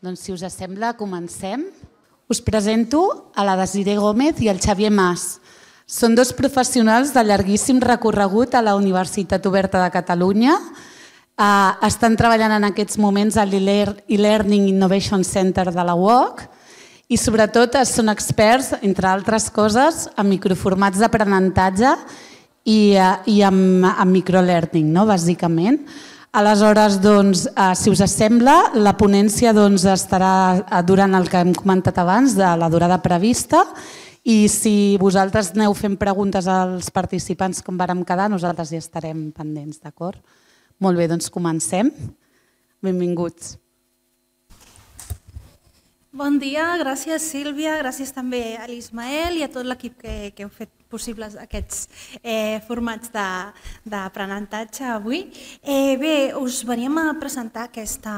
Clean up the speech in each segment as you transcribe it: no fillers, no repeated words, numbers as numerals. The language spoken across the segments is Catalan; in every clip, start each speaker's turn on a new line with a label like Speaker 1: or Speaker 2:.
Speaker 1: Doncs, si us sembla, comencem. Us presento a la Desiree Gómez i al Xavier Mas. Són dos professionals de llarguíssim recorregut a la Universitat Oberta de Catalunya. Estan treballant en aquests moments a l'e-Learning Innovation Center de la UOC i sobretot són experts, entre altres coses, en microformats d'aprenentatge i en microlearning, bàsicament. Aleshores, si us sembla, la ponència estarà durant el que hem comentat abans, de la durada prevista, i si vosaltres aneu fent preguntes als participants com vàrem quedar, nosaltres ja estarem pendents, d'acord? Molt bé, doncs comencem. Benvinguts.
Speaker 2: Bon dia, gràcies Sílvia, gràcies també a l'Ismael i a tot l'equip que heu fet possibles aquests formats d'aprenentatge avui. Bé, us veníem a presentar aquesta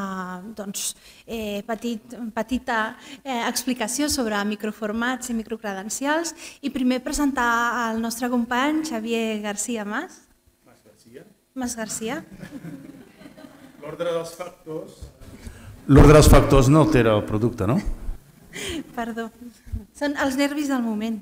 Speaker 2: petita explicació sobre microformats i microcredencials i primer presentar el nostre company Xavier García Mas. Mas García.
Speaker 3: L'ordre dels factors no altera el producte, no?
Speaker 2: Perdó, són els nervis del moment.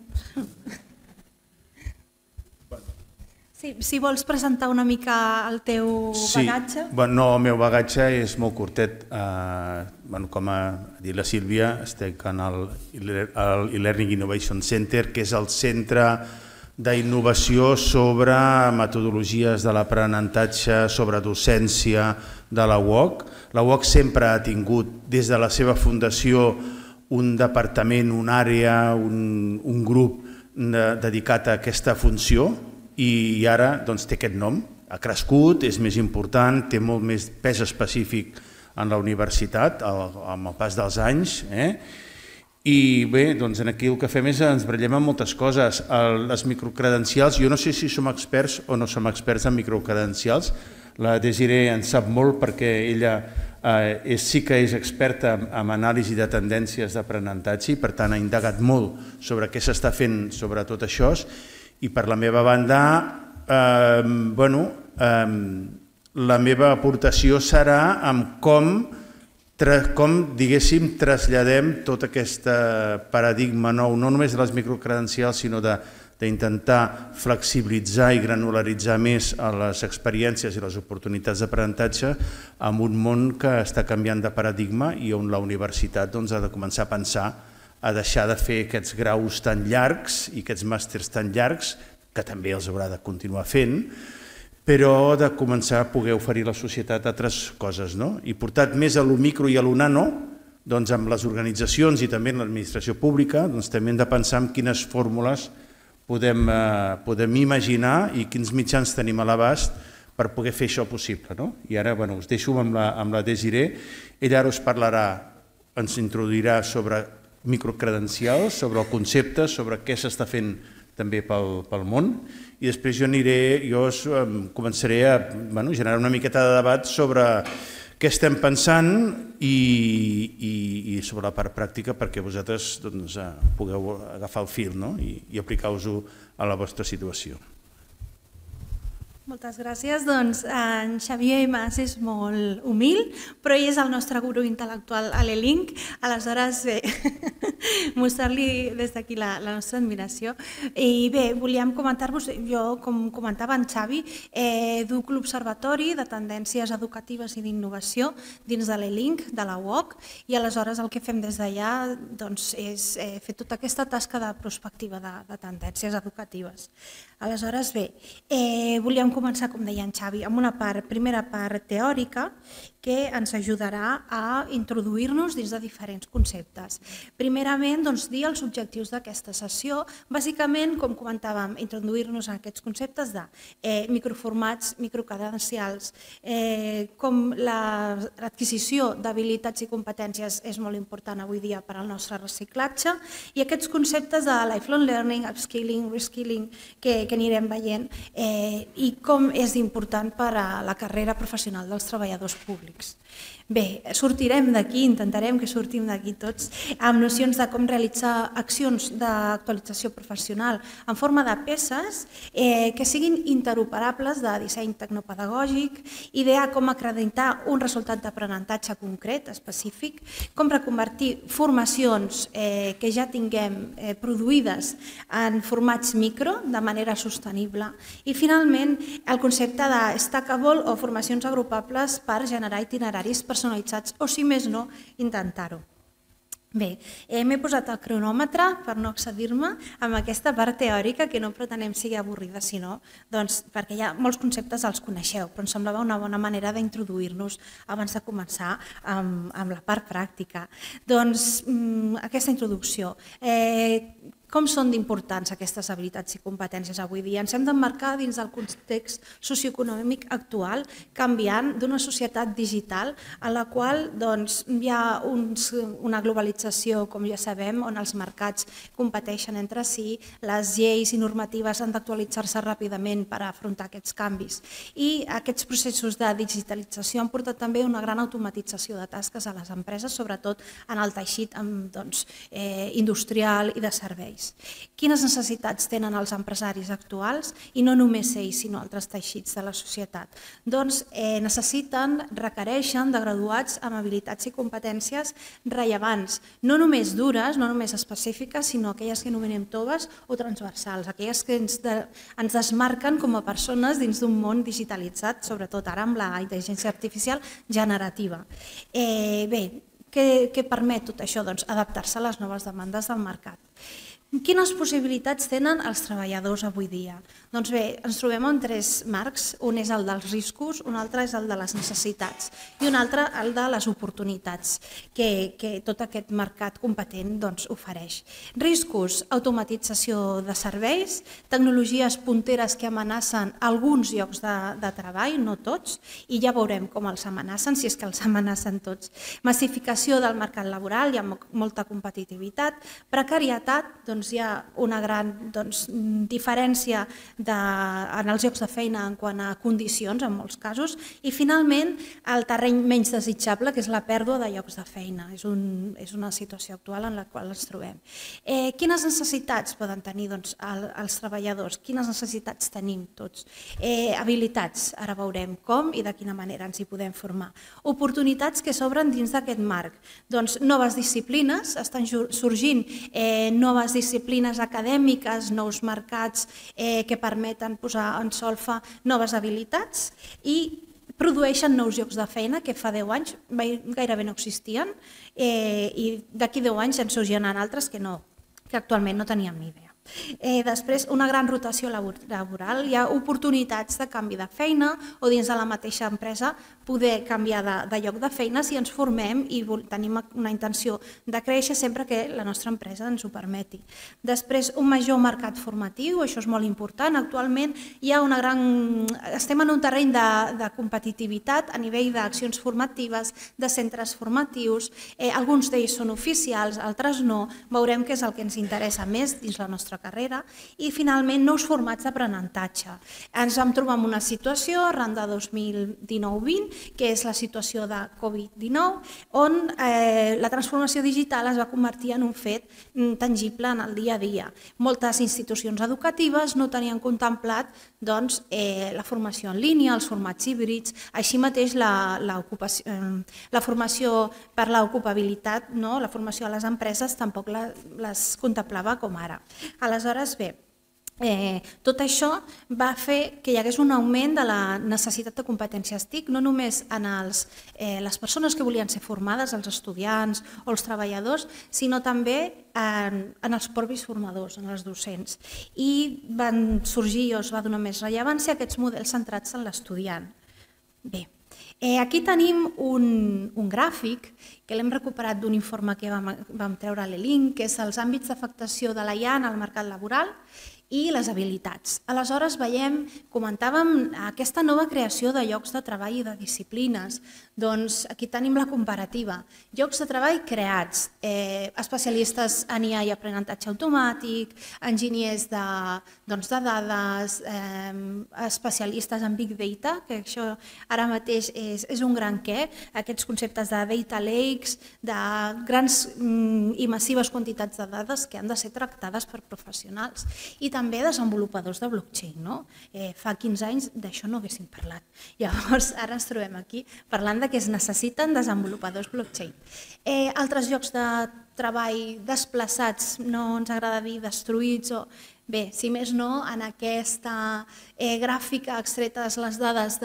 Speaker 2: Si vols presentar una mica el teu bagatge.
Speaker 3: No, el meu bagatge és molt curtet. Com ha dit la Sílvia, estic en l'e-Learning Innovation Center, que és el centre d'innovació sobre metodologies de l'aprenentatge, sobre docència de la UOC. La UOC sempre ha tingut, des de la seva fundació, un departament, una àrea, un grup dedicat a aquesta funció i ara té aquest nom. Ha crescut, és més important, té molt més pes específic en la universitat amb el pas dels anys. I bé, aquí el que fem és ens barallem amb moltes coses. Les microcredencials, jo no sé si som experts o no som experts en microcredencials. La Desiree en sap molt perquè ella sí que és experta en anàlisi de tendències d'aprenentatge i per tant ha indagat molt sobre què s'està fent sobre tot això. I per la meva banda, la meva aportació serà amb com, diguéssim, traslladem tot aquest paradigma nou, no només de les microcredencials, sinó d'intentar flexibilitzar i granularitzar més les experiències i les oportunitats d'aprenentatge en un món que està canviant de paradigma i on la universitat ha de començar a pensar a deixar de fer aquests graus tan llargs i aquests màsters tan llargs, que també els haurà de continuar fent, però de començar a poder oferir a la societat altres coses. I portat més a lo micro i a lo nano, amb les organitzacions i també en l'administració pública, també hem de pensar en quines fórmules podem imaginar i quins mitjans tenim a l'abast per poder fer això possible. I ara us deixo amb la Desiree. Ella ara us parlarà, ens introduirà sobre microcredencials, sobre el concepte, sobre què s'està fent també pel món, i després jo començaré a generar una miqueta de debat sobre què estem pensant i sobre la part pràctica perquè vosaltres pugueu agafar el fil i aplicar-vos-ho a la vostra situació.
Speaker 2: Moltes gràcies. En Xavier Mas és molt humil, però ell és el nostre guru intel·lectual a l'e-Link. Aleshores, bé, mostrar-li des d'aquí la nostra admiració. I bé, volíem comentar-vos, jo com comentava en Xavi, duc l'Observatori de Tendències Educatives i d'Innovació dins de l'e-Link, de la UOC, i aleshores el que fem des d'allà és fer tota aquesta tasca de prospectiva de tendències educatives. Aleshores, bé, volíem començar, com deia en Xavi, amb una primera part teòrica que ens ajudarà a introduir-nos dins de diferents conceptes. Primerament, dir els objectius d'aquesta sessió, bàsicament, com comentàvem, introduir-nos en aquests conceptes de microformats, microcredencials, com l'adquisició d'habilitats i competències és molt important avui dia per al nostre reciclatge, i aquests conceptes de lifelong learning, upskilling, reskilling, que anirem veient, i com és important per a la carrera professional dels treballadors públics. Bé, sortirem d'aquí, intentarem que sortim d'aquí tots, amb nocions de com realitzar accions d'actualització professional en forma de peces que siguin interoperables de disseny tecnopedagògic, idear com acreditar un resultat d'aprenentatge concret, específic, com reconvertir formacions que ja tinguem produïdes en formats micro de manera sostenible i, finalment, el concepte de stackable o formacions agrupables per generar itineraris personalitzats o, si més no, intentar-ho. Bé, m'he posat el cronòmetre per no excedir-me amb aquesta part teòrica que no pretenem sigui avorrida, sinó perquè ja molts conceptes els coneixeu, però em semblava una bona manera d'introduir-nos abans de començar amb la part pràctica. Doncs aquesta introducció. Com són d'importants aquestes habilitats i competències avui dia? Ens hem d'emmarcar dins del context socioeconòmic actual, canviant d'una societat digital en la qual hi ha una globalització, com ja sabem, on els mercats competeixen entre si, les lleis i normatives han d'actualitzar-se ràpidament per afrontar aquests canvis. I aquests processos de digitalització han portat també una gran automatització de tasques a les empreses, sobretot en el teixit industrial i de serveis. Quines necessitats tenen els empresaris actuals, i no només ells, sinó altres teixits de la societat? Doncs requereixen de graduats amb habilitats i competències rellevants, no només dures, no només específiques, sinó aquelles que anomenem toves o transversals, aquelles que ens desmarquen com a persones dins d'un món digitalitzat, sobretot ara amb la intel·ligència artificial generativa. Bé, què permet tot això? Doncs adaptar-se a les noves demandes del mercat. Quines possibilitats tenen els treballadors avui dia? Doncs bé, ens trobem en tres marcs. Un és el dels riscos, un altre és el de les necessitats i un altre el de les oportunitats que tot aquest mercat competent ofereix. Riscos, automatització de serveis, tecnologies punteres que amenacen alguns llocs de treball, no tots, i ja veurem com els amenacen, si és que els amenacen tots. Massificació del mercat laboral, hi ha molta competitivitat, precarietat, hi ha una gran diferència en els llocs de feina en quant a condicions, en molts casos, i finalment el terreny menys desitjable, que és la pèrdua de llocs de feina. És una situació actual en la qual ens trobem. Quines necessitats poden tenir els treballadors? Quines necessitats tenim tots? Habilitats, ara veurem com i de quina manera ens hi podem formar. Oportunitats que s'obren dins d'aquest marc. Noves disciplines, estan sorgint noves disciplines acadèmiques, nous mercats que permeten posar en solfa noves habilitats i produeixen nous llocs de feina que fa 10 anys gairebé no existien i d'aquí 10 anys en sorgiran altres que actualment no teníem ni idea. Després, una gran rotació laboral, hi ha oportunitats de canvi de feina o dins de la mateixa empresa poder canviar de lloc de feina si ens formem i tenim una intenció de créixer sempre que la nostra empresa ens ho permeti. Després, un major mercat formatiu, això és molt important. Actualment estem en un terreny de competitivitat a nivell d'accions formatives, de centres formatius, alguns d'ells són oficials, altres no, veurem què és el que ens interessa més dins la nostra carrera i, finalment, nous formats d'aprenentatge. Ens vam trobar en una situació arran de 2019-20, que és la situació de Covid-19, on la transformació digital es va convertir en un fet tangible en el dia a dia. Moltes institucions educatives no tenien contemplat la formació en línia, els formats híbrids, així mateix la formació per l'ocupabilitat, la formació a les empreses tampoc les contemplava com ara. Aleshores, bé, tot això va fer que hi hagués un augment de la necessitat de competències TIC, no només en les persones que volien ser formades, els estudiants o els treballadors, sinó també en els propis formadors, en els docents. I van sorgir o es va donar més rellevància a aquests models centrats en l'estudiant. Bé, aquí tenim un gràfic que l'hem recuperat d'un informe que vam treure a l'ELINC, que és els àmbits d'afectació de la IA en el mercat laboral, i les habilitats. Aleshores comentàvem aquesta nova creació de llocs de treball i de disciplines. Doncs aquí tenim la comparativa. Llocs de treball creats, especialistes en IA i aprenentatge automàtic, enginyers de dades, especialistes en Big Data, que això ara mateix és un gran què, aquests conceptes de data lakes, de grans i massives quantitats de dades que han de ser tractades per professionals i també desenvolupadors de blockchain. Fa 15 anys d'això no haguéssim parlat. Llavors, ara ens trobem aquí parlant que es necessiten desenvolupadors blockchain. Altres llocs de treball desplaçats, no ens agrada dir destruïts, o bé, si més no, en aquesta gràfica extreta de les dades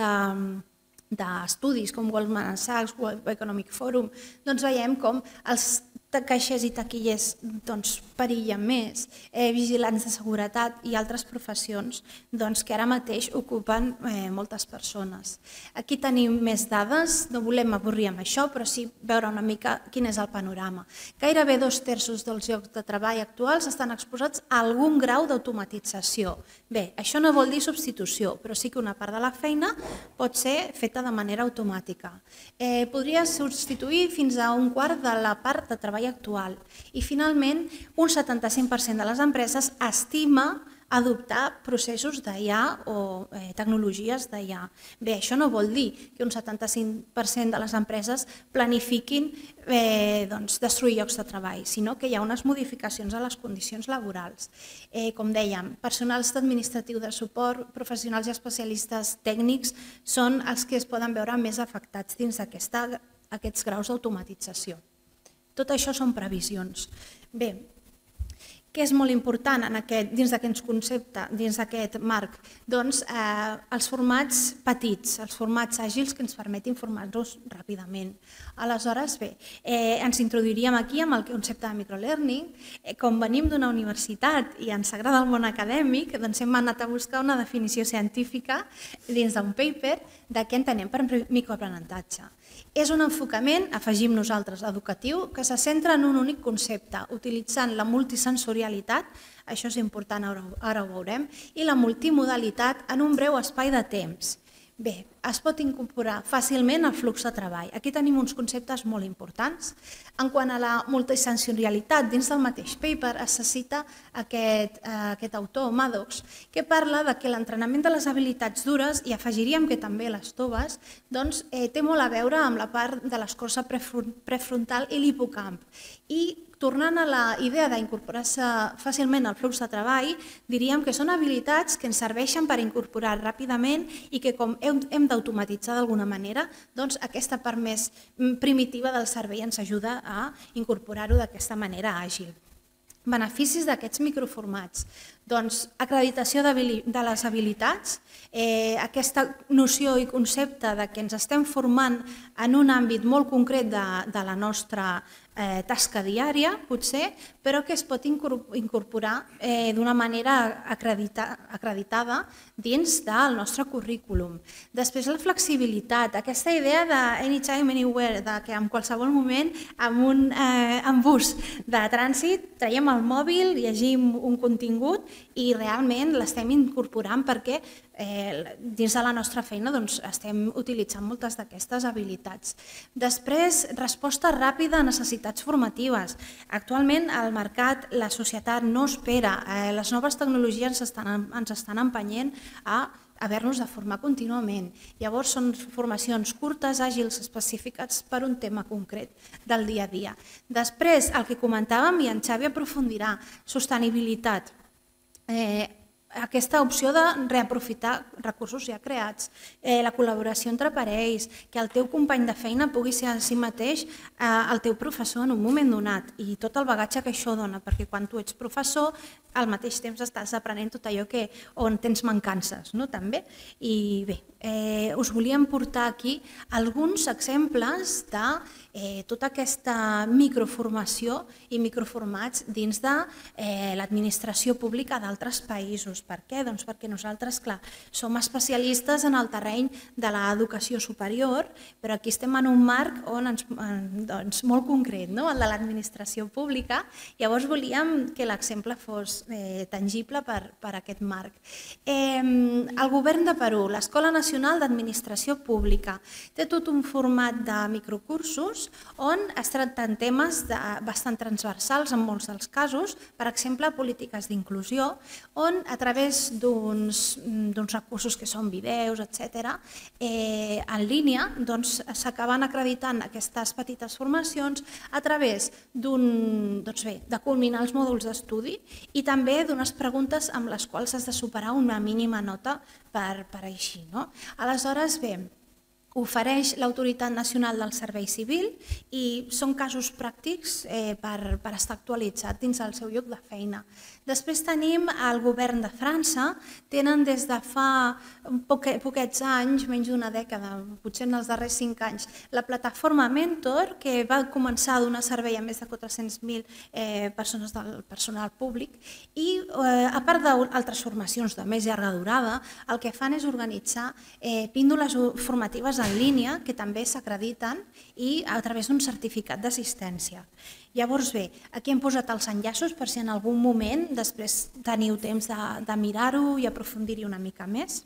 Speaker 2: d'estudis com Goldman Sachs, World Economic Forum, doncs veiem com els caixers i taquillers perillen més, vigilants de seguretat i altres professions que ara mateix ocupen moltes persones. Aquí tenim més dades, no volem avorrir amb això, però sí veure una mica quin és el panorama. Gairebé 2/3 dels llocs de treball actuals estan exposats a algun grau d'automatització. Bé, això no vol dir substitució, però sí que una part de la feina pot ser feta de manera automàtica. Podria substituir fins a 1/4 de la part de treball actual. I finalment, un 75% de les empreses estima adoptar processos d'IA o tecnologies d'IA. Bé, això no vol dir que un 75% de les empreses planifiquin destruir llocs de treball, sinó que hi ha unes modificacions a les condicions laborals. Com dèiem, personals administratiu de suport, professionals i especialistes tècnics són els que es poden veure més afectats dins d'aquests graus d'automatització. Tot això són previsions. Bé, què és molt important dins d'aquest concepte, dins d'aquest marc? Doncs els formats petits, els formats àgils que ens permetin formar-nos ràpidament. Aleshores, bé, ens introduiríem aquí amb el concepte de microlearning. Com venim d'una universitat i ens agrada el món acadèmic, doncs hem anat a buscar una definició científica dins d'un paper de què entenem per microaprenentatge. És un enfocament, afegim nosaltres, educatiu, que se centra en un únic concepte, utilitzant la multisensorialitat, això és important, ara ho veurem, i la multimodalitat en un breu espai de temps. Bé, es pot incorporar fàcilment al flux de treball. Aquí tenim uns conceptes molt importants. En quant a la multisensorialitat, dins del mateix paper es cita aquest autor, Maddox, que parla que l'entrenament de les habilitats dures, i afegiríem que també les toves, té molt a veure amb la part de l'escorça prefrontal i l'hipocamp. I tornant a la idea d'incorporar-se fàcilment al flux de treball, diríem que són habilitats que ens serveixen per incorporar ràpidament i que com hem d'automatitzar d'alguna manera, doncs aquesta part més primitiva del cervell ens ajuda a incorporar-ho d'aquesta manera àgil. Beneficis d'aquests microformats. Doncs acreditació de les habilitats, aquesta noció i concepte que ens estem formant en un àmbit molt concret de la nostra tasca diària, potser, però que es pot incorporar d'una manera acreditada dins del nostre currículum. Després la flexibilitat, aquesta idea d'anytime, anywhere, que en qualsevol moment amb un bus de trànsit traiem el mòbil, llegim un contingut i realment l'estem incorporant perquè dins de la nostra feina estem utilitzant moltes d'aquestes habilitats. Després, resposta ràpida a necessitats formatives. Actualment el mercat, la societat no espera. Les noves tecnologies ens estan empenyent a haver-nos de formar contínuament. Llavors són formacions curtes, àgils, específiques per un tema concret del dia a dia. Després, el que comentàvem, i en Xavi aprofundirà, sostenibilitat. Aquesta opció de reaprofitar recursos ja creats, la col·laboració entre parells, que el teu company de feina pugui ser en si mateix el teu professor en un moment donat i tot el bagatge que això dona, perquè quan tu ets professor al mateix temps estàs aprenent tot allò on tens mancances, també. I bé, us volíem portar aquí alguns exemples de tota aquesta microformació i microformats dins de l'administració pública d'altres països. Per què? Doncs perquè nosaltres, clar, som especialistes en el terreny de l'educació superior, però aquí estem en un marc molt concret, el de l'administració pública. Llavors volíem que l'exemple fos tangible per aquest marc. El govern de Perú, l'Escola Nacional d'Administració Pública, té tot un format de microcursos on es tracten temes bastant transversals en molts dels casos, per exemple, polítiques d'inclusió, on a través d'uns recursos que són vídeos, etc., en línia, s'acaben acreditant aquestes petites formacions a través de culminar els mòduls d'estudi i també d'unes preguntes amb les quals has de superar una mínima nota per eixir. Aleshores, bé, ofereix l'Autoritat Nacional del Servei Civil i són casos pràctics per estar actualitzat dins del seu lloc de feina. Després tenim el govern de França, tenen des de fa poquets anys, menys d'una dècada, potser en els darrers 5 anys, la plataforma Mentor, que va començar a donar servei a més de 400.000 persones del personal públic i, a part d'altres formacions de més llarga durada, el que fan és organitzar píndoles formatives en línia que també s'acrediten i a través d'un certificat d'assistència. Llavors, bé, aquí hem posat els enllaços per si en algun moment després teniu temps de mirar-ho i aprofundir-hi una mica més.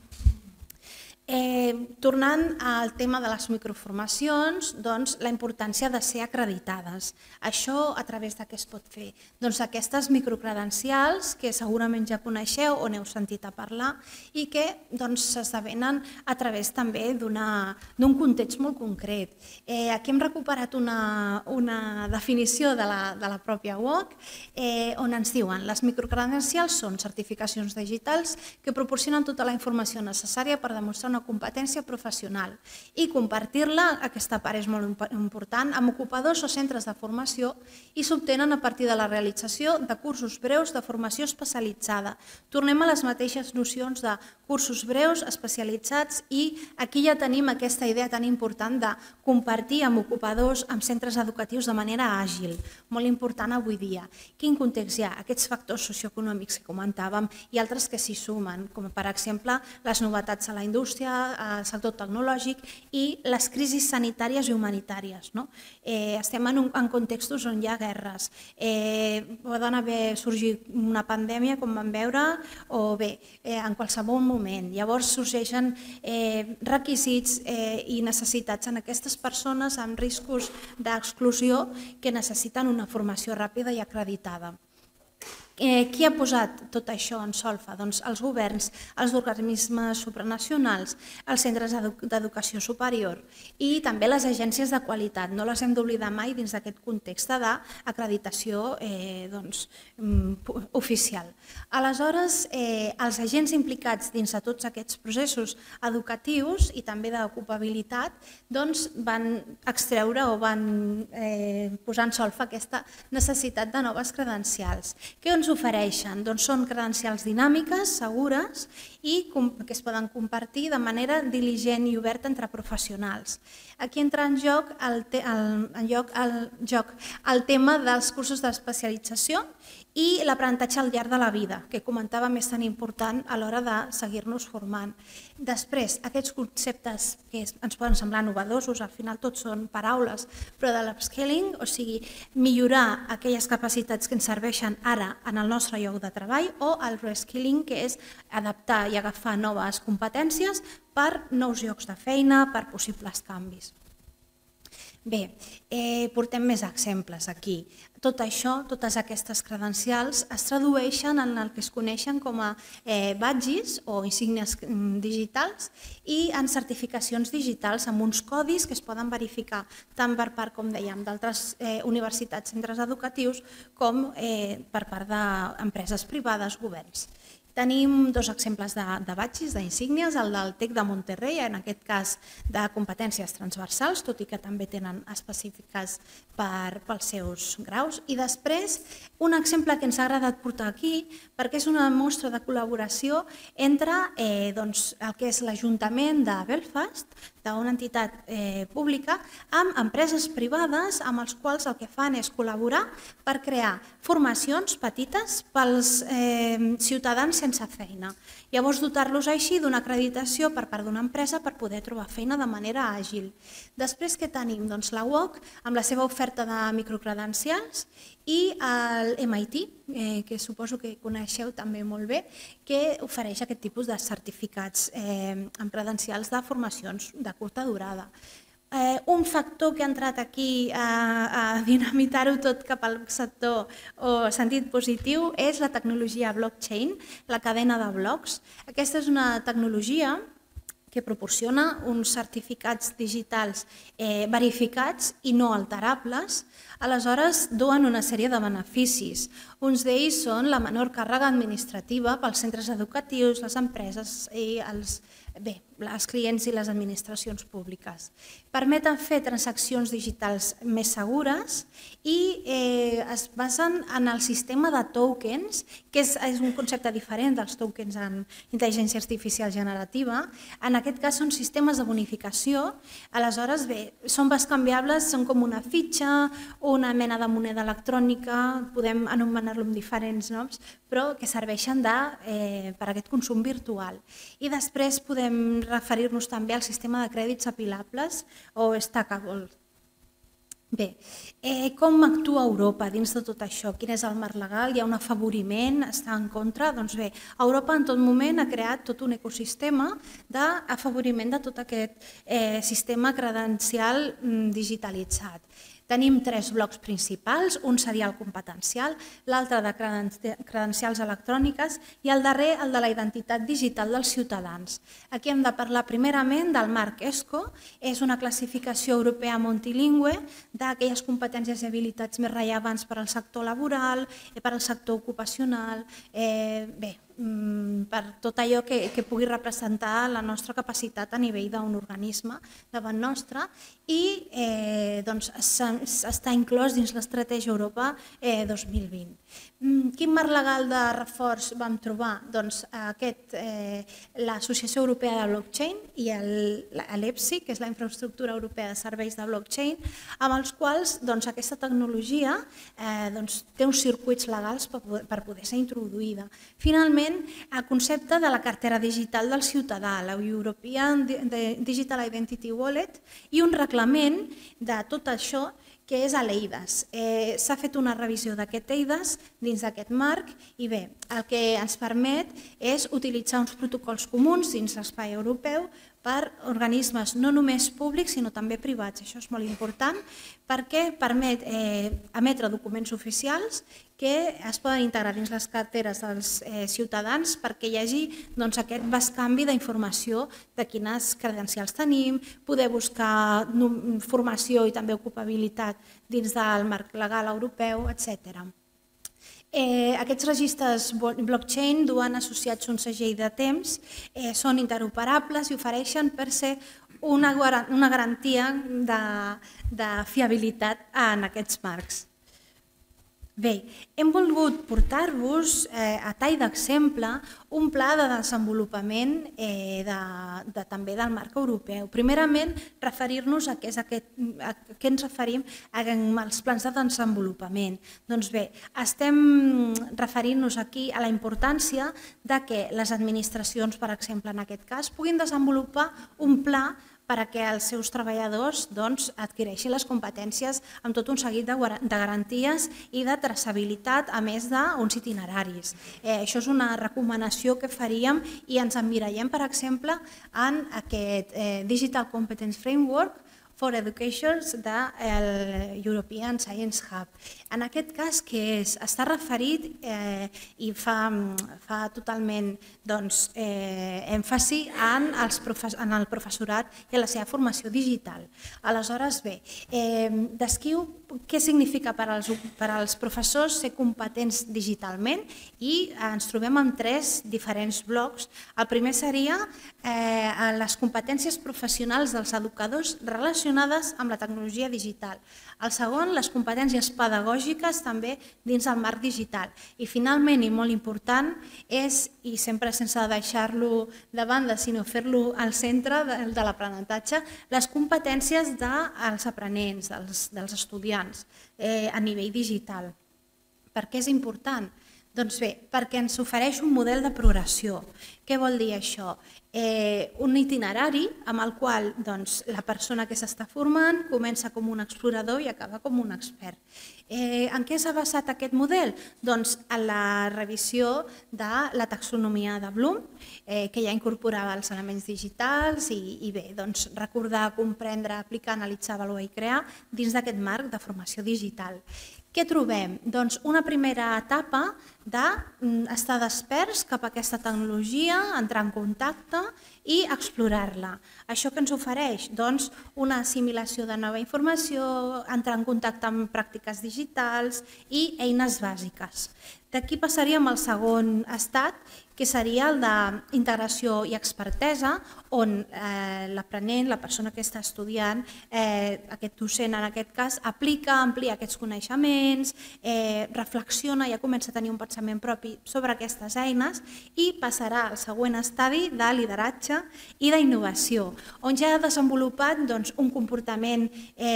Speaker 2: Tornant al tema de les microformacions, la importància de ser acreditades. Això a través de què es pot fer? Doncs aquestes microcredencials que segurament ja coneixeu o n'heu sentit a parlar i que s'esdevenen a través també d'un context molt concret. Aquí hem recuperat una definició de la pròpia UOC on ens diuen les microcredencials són certificacions digitals que proporcionen tota la informació necessària per demostrar una competència professional i compartir-la, aquesta part és molt important, amb ocupadors o centres de formació i s'obtenen a partir de la realització de cursos breus de formació especialitzada. Tornem a les mateixes nocions de cursos breus especialitzats i aquí ja tenim aquesta idea tan important de compartir amb ocupadors, amb centres educatius de manera àgil, molt important avui dia. Quin context hi ha? Aquests factors socioeconòmics que comentàvem i altres que s'hi sumen, com per exemple les novetats a la indústria, al sector tecnològic i les crisis sanitàries i humanitàries. Estem en contextos on hi ha guerres, poden haver sorgit una pandèmia, com vam veure, o bé, en qualsevol moment. Llavors sorgeixen requisits i necessitats en aquestes persones amb riscos d'exclusió que necessiten una formació ràpida i acreditada. Qui ha posat tot això en solfa? Doncs els governs, els organismes supranacionals, els centres d'educació superior i també les agències de qualitat. No les hem d'oblidar mai dins d'aquest context d'acreditació oficial. Aleshores, els agents implicats dins de tots aquests processos educatius i també d'ocupabilitat van extreure o van posar en solfa aquesta necessitat de noves credencials. Què ens ofereixen? Doncs són credencials dinàmiques, segures i que es poden compartir de manera diligent i oberta entre professionals. Aquí entra en joc el tema dels cursos d'especialització i l'aprenentatge al llarg de la vida, que comentàvem és tan important a l'hora de seguir-nos formant. Després, aquests conceptes que ens poden semblar novedosos, al final tots són paraules, però de l'upskilling, o sigui, millorar aquelles capacitats que ens serveixen ara en el nostre lloc de treball, o el reskilling, que és adaptar i agafar noves competències per nous llocs de feina, per possibles canvis. Bé, portem més exemples aquí. Tot això, totes aquestes credencials es tradueixen en el que es coneixen com a badges o insígnies digitals i en certificacions digitals amb uns codis que es poden verificar tant per part, com dèiem, d'altres universitats, centres educatius, com per part d'empreses privades, governs. Tenim dos exemples de badges, d'insígnies, el del TEC de Monterrey, en aquest cas de competències transversals, tot i que també tenen específiques pels seus graus. I després, un exemple que ens ha agradat portar aquí, perquè és una mostra de col·laboració entre el que és l'Ajuntament de Belfast, d'una entitat pública, amb empreses privades amb els quals el que fan és col·laborar per crear formacions petites pels ciutadans sense feina. Llavors, dotar-los així d'una acreditació per part d'una empresa per poder trobar feina de manera àgil. Després, què tenim? Doncs la UOC, amb la seva oferta de microcredencials, i el MIT, que suposo que coneixeu també molt bé, que ofereix aquest tipus de certificats amb credencials de formacions de curta durada. Un factor que ha entrat aquí a dinamitar-ho tot cap al sector o sentit positiu és la tecnologia blockchain, la cadena de blocs. Aquesta és una tecnologia que proporciona uns certificats digitals verificats i no alterables, aleshores duen una sèrie de beneficis. Uns d'ells són la menor càrrega administrativa pels centres educatius, les empreses i els clients i les administracions públiques. Permeten fer transaccions digitals més segures i es basen en el sistema de tokens, que és un concepte diferent dels tokens en intel·ligència artificial generativa. En aquest cas són sistemes de bonificació, aleshores són bescanviables, són com una fitxa, una mena de moneda electrònica, podem anomenar-lo amb diferents noms, però que serveixen per a aquest consum virtual. I després podem referir-nos també al sistema de crèdits apilables o stackable. Bé, com actua Europa dins de tot això? Quin és el marc legal? Hi ha un afavoriment? Està en contra? Doncs bé, Europa en tot moment ha creat tot un ecosistema d'afavoriment de tot aquest sistema credencial digitalitzat. Tenim 3 blocs principals, un seria el competencial, l'altre de credencials electròniques i el darrer el de la identitat digital dels ciutadans. Aquí hem de parlar primerament del marc ESCO, és una classificació europea multilingüe d'aquelles competències i habilitats més rellevants per al sector laboral, per al sector ocupacional, per tot allò que pugui representar la nostra capacitat a nivell d'un organisme davant nostre i està inclòs dins l'Estratègia Europa 2020. Quin marc legal de reforç vam trobar? Doncs l'Associació Europea de Blockchain i l'EPSI, que és la Infraestructura Europea de Serveis de Blockchain, amb els quals aquesta tecnologia té uns circuits legals per poder ser introduïda. Finalment, el concepte de la cartera digital del ciutadà, la European Digital Identity Wallet, i un reglament de tot això que és l'EIDAS. S'ha fet una revisió d'aquest EIDAS dins d'aquest marc i bé, el que ens permet és utilitzar uns protocols comuns dins l'espai europeu per organismes no només públics sinó també privats. Això és molt important perquè permet emetre documents oficials que es poden integrar dins les carteres dels ciutadans perquè hi hagi aquest bescanvi d'informació de quines credencials tenim, poder buscar formació i també ocupabilitat dins del marc legal europeu, etc. Aquests registres blockchain duen associats un segell de temps, són interoperables i ofereixen per ser una garantia de fiabilitat en aquests marcs. Bé, hem volgut portar-vos a tall d'exemple un pla de desenvolupament també del marc europeu. Primerament, referir-nos a què ens referim amb els plans de desenvolupament. Doncs bé, estem referint-nos aquí a la importància que les administracions, per exemple, en aquest cas, puguin desenvolupar un pla perquè els seus treballadors adquireixin les competències amb tot un seguit de garanties i de traçabilitat, a més d'uns itineraris. Això és una recomanació que faríem i ens emmirallem, per exemple, en aquest Digital Competence Framework for Education del European Science Hub. En aquest cas, que està referit i fa totalment èmfasi en el professorat i en la seva formació digital. Aleshores, bé, descriu què significa per als professors ser competents digitalment i ens trobem amb 3 diferents blocs. El primer seria les competències professionals dels educadors relacionades amb la tecnologia digital. El segon, les competències pedagògiques també dins el marc digital. I finalment, i molt important, és, i sempre sense deixar-lo de banda, sinó fer-lo al centre de l'aprenentatge, les competències dels aprenents, dels estudiants a nivell digital. Per què és important? Doncs bé, perquè ens ofereix un model de progressió. Què vol dir això? Un itinerari amb el qual la persona que s'està formant comença com un explorador i acaba com un expert. En què s'ha basat aquest model? Doncs en la revisió de la taxonomia de Bloom, que ja incorporava els elements digitals i bé, recordar, comprendre, aplicar, analitzar, avaluar i crear dins d'aquest marc de formació digital. Què trobem? Doncs una primera etapa d'estar desperts cap a aquesta tecnologia, entrar en contacte i explorar-la. Això què ens ofereix? Doncs una assimilació de nova informació, entrar en contacte amb pràctiques digitals i eines bàsiques. D'aquí passaríem al segon estat, que seria el d'integració i expertesa, on l'aprenent, la persona que està estudiant, aquest docent en aquest cas, aplica, amplia aquests coneixements, reflexiona, ja comença a tenir un pensament propi sobre aquestes eines i passarà al següent estadi de lideratge i d'innovació, on ja ha desenvolupat un comportament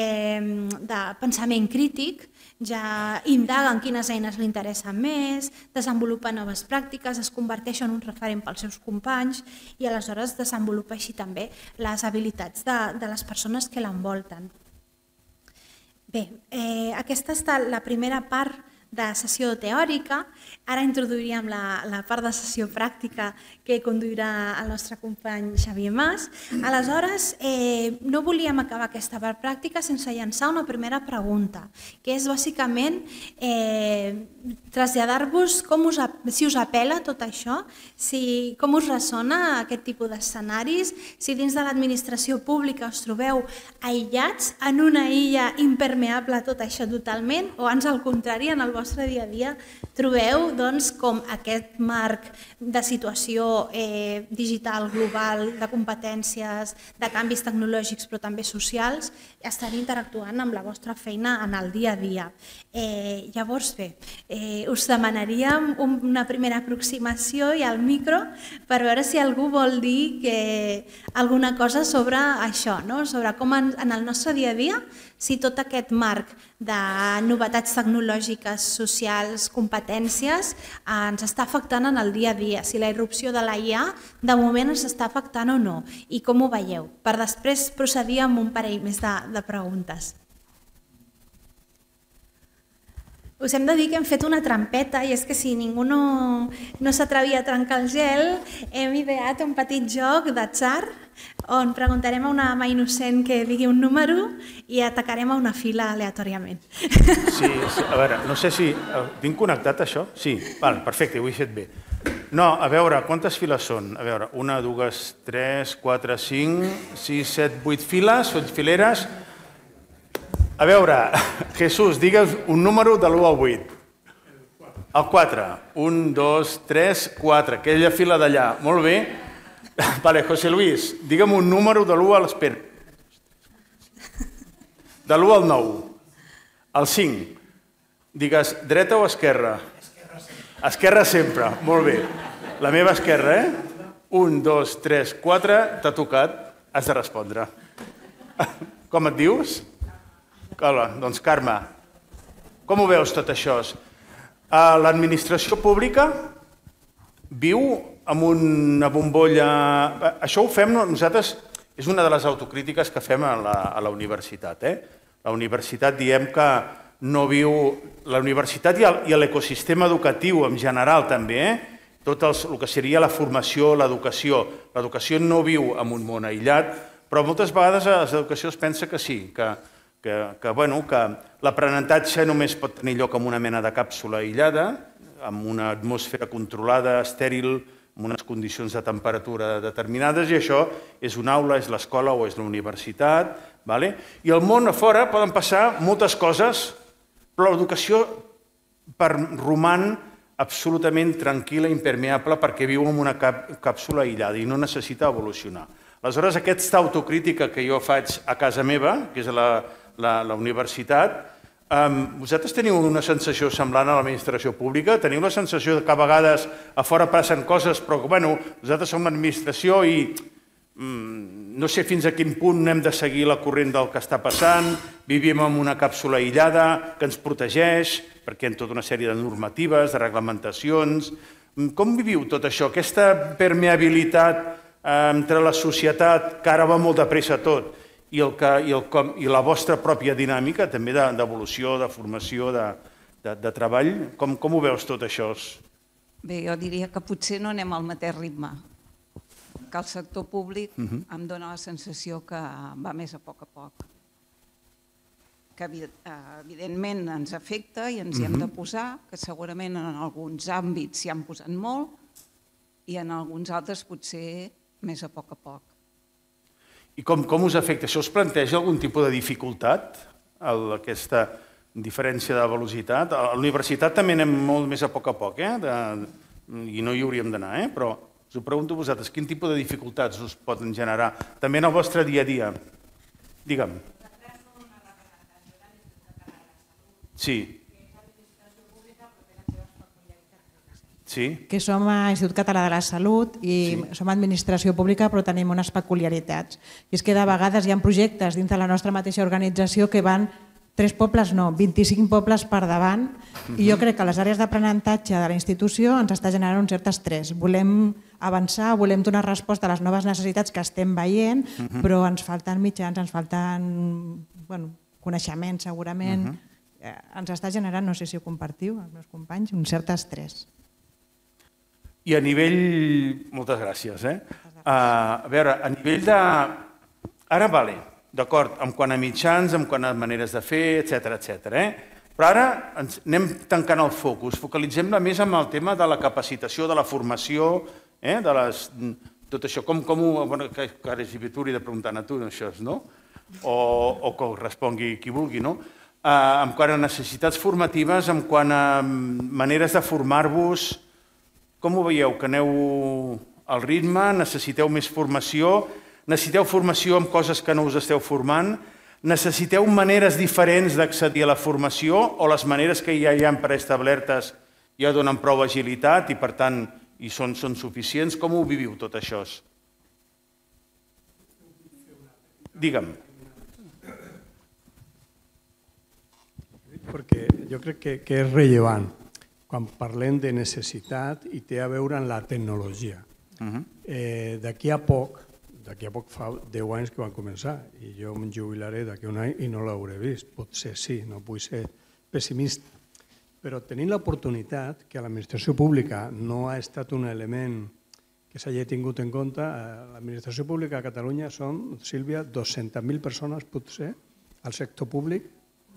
Speaker 2: de pensament crític, ja indaga en quines eines li interessen més, desenvolupa noves pràctiques, es converteix en un referent pels seus companys i aleshores desenvolupa així també les habilitats de les persones que l'envolten. Bé, aquesta ha estat la primera part de sessió teòrica. Ara introduiríem la part de sessió pràctica que conduirà el nostre company Xavier Mas. Aleshores, no volíem acabar aquesta part pràctica sense llançar una primera pregunta, que és bàsicament traslladar-vos si us apela tot això, com us ressona aquest tipus d'escenaris, si dins de l'administració pública us trobeu aïllats en una illa impermeable a tot això totalment, o ans al contrari, en el vostre dia a dia trobeu com aquest marc de situació digital global, de competències, de canvis tecnològics però també socials, estan interactuant amb la vostra feina en el dia a dia. Llavors, bé, us demanaríem una primera aproximació i al micro per veure si algú vol dir alguna cosa sobre això, sobre com en el nostre dia a dia, si tot aquest marc de novetats tecnològiques, socials, competències, ens està afectant en el dia a dia, si la irrupció de la IA de moment ens està afectant o no, i com ho veieu, per després procedir amb un parell més de preguntes. Us hem de dir que hem fet una trampeta i és que si ningú no s'atrevia a trencar el gel, hem ideat un petit joc d'atzar on preguntarem a una mà innocent que digui un número i atacarem a una fila aleatòriament.
Speaker 3: Sí, a veure, no sé si... Tinc connectat això? Sí, perfecte, ho he fet bé. No, a veure, quantes files són? A veure, 1, 2, 3, 4, 5, 6, 7, 8 files, 8 fileres. A veure, Jesús, digues un número de l'1 al 8. El 4. 1, 2, 3, 4. Aquella fila d'allà. Molt bé. Vale, José Luis, digue'm un número de l'1 al... Espera. De l'1 al 9. El 5. Digues dreta o esquerra? Esquerra sempre. Molt bé. La meva esquerra, 1, 2, 3, 4. T'ha tocat. Has de respondre. Com et dius? Hola, doncs Carme, com ho veus tot això? L'administració pública viu amb una bombolla... Això ho fem nosaltres, és una de les autocrítiques que fem a la universitat. La universitat diem que no viu... La universitat i l'ecosistema educatiu en general també, tot el que seria la formació, l'educació. L'educació no viu en un món aïllat, però moltes vegades l'educació es pensa que sí, que l'aprenentatge només pot tenir lloc en una mena de càpsula aïllada, amb una atmosfera controlada, estèril, en unes condicions de temperatura determinades, i això és una aula, és l'escola o és la universitat. I al món a fora poden passar moltes coses, però l'educació roman absolutament tranquil·la i impermeable perquè viu en una càpsula aïllada i no necessita evolucionar. Aleshores, aquesta autocrítica que jo faig a casa meva, que és la universitat, vosaltres teniu una sensació semblant a l'administració pública? Teniu la sensació que a vegades a fora passen coses, però vosaltres som l'administració i no sé fins a quin punt hem de seguir la corrent del que està passant, vivim en una càpsula aïllada que ens protegeix, perquè hi ha tota una sèrie de normatives, de reglamentacions. Com viviu tot això? Aquesta permeabilitat entre la societat, que ara va molt de pressa tot, i la vostra pròpia dinàmica, també d'evolució, de formació, de treball, com ho veus tot això?
Speaker 4: Bé, jo diria que potser no anem al mateix ritme, que el sector públic em dóna la sensació que va més a poc, que evidentment ens afecta i ens hi hem de posar, que segurament en alguns àmbits s'hi han posat molt i en alguns altres potser més a poc.
Speaker 3: I com us afecta? Això us planteja algun tipus de dificultat, aquesta diferència de velocitat? A la universitat també anem molt més a poc, i no hi hauríem d'anar, però us ho pregunto a vosaltres, quin tipus de dificultats us poden generar també en el vostre dia a dia? Digue'm. Sí.
Speaker 5: Que som a Institut Català de la Salut i som administració pública però tenim unes peculiaritats. I és que de vegades hi ha projectes dins de la nostra mateixa organització que van 3 pobles, no, 25 pobles per davant i jo crec que les àrees d'aprenentatge de la institució ens està generant un cert estrès. Volem avançar, volem donar resposta a les noves necessitats que estem veient, però ens falten mitjans, ens falten coneixements segurament. Ens està generant, no sé si ho compartiu, els meus companys, un cert estrès.
Speaker 3: I a nivell... Moltes gràcies. A veure, a nivell de... Ara, vale, d'acord, en quant a mitjans, en quant a maneres de fer, etc. Però ara anem tancant el focus, focalitzem-la més en el tema de la capacitació, de la formació, tot això. Com ho... Que ara és tu de preguntar a tu, això, no? O que ho respongui qui vulgui, no? En quant a necessitats formatives, en quant a maneres de formar-vos... Com ho veieu? Que aneu al ritme? Necessiteu més formació? Necessiteu formació en coses que no us esteu formant? Necessiteu maneres diferents d'accedir a la formació o les maneres que ja hi ha preestablertes ja donen prou agilitat i, per tant, són suficients? Com ho viviu, tot això? Digue'm.
Speaker 6: Perquè jo crec que és rellevant quan parlem de necessitat i té a veure amb la tecnologia. D'aquí a poc fa 10 anys que van començar i jo em jubilaré d'aquí un any i no l'hauré vist. Potser sí, no vull ser pessimista. Però tenim l'oportunitat que l'administració pública no ha estat un element que s'hagi tingut en compte. L'administració pública a Catalunya són, Sílvia, 200.000 persones potser al sector públic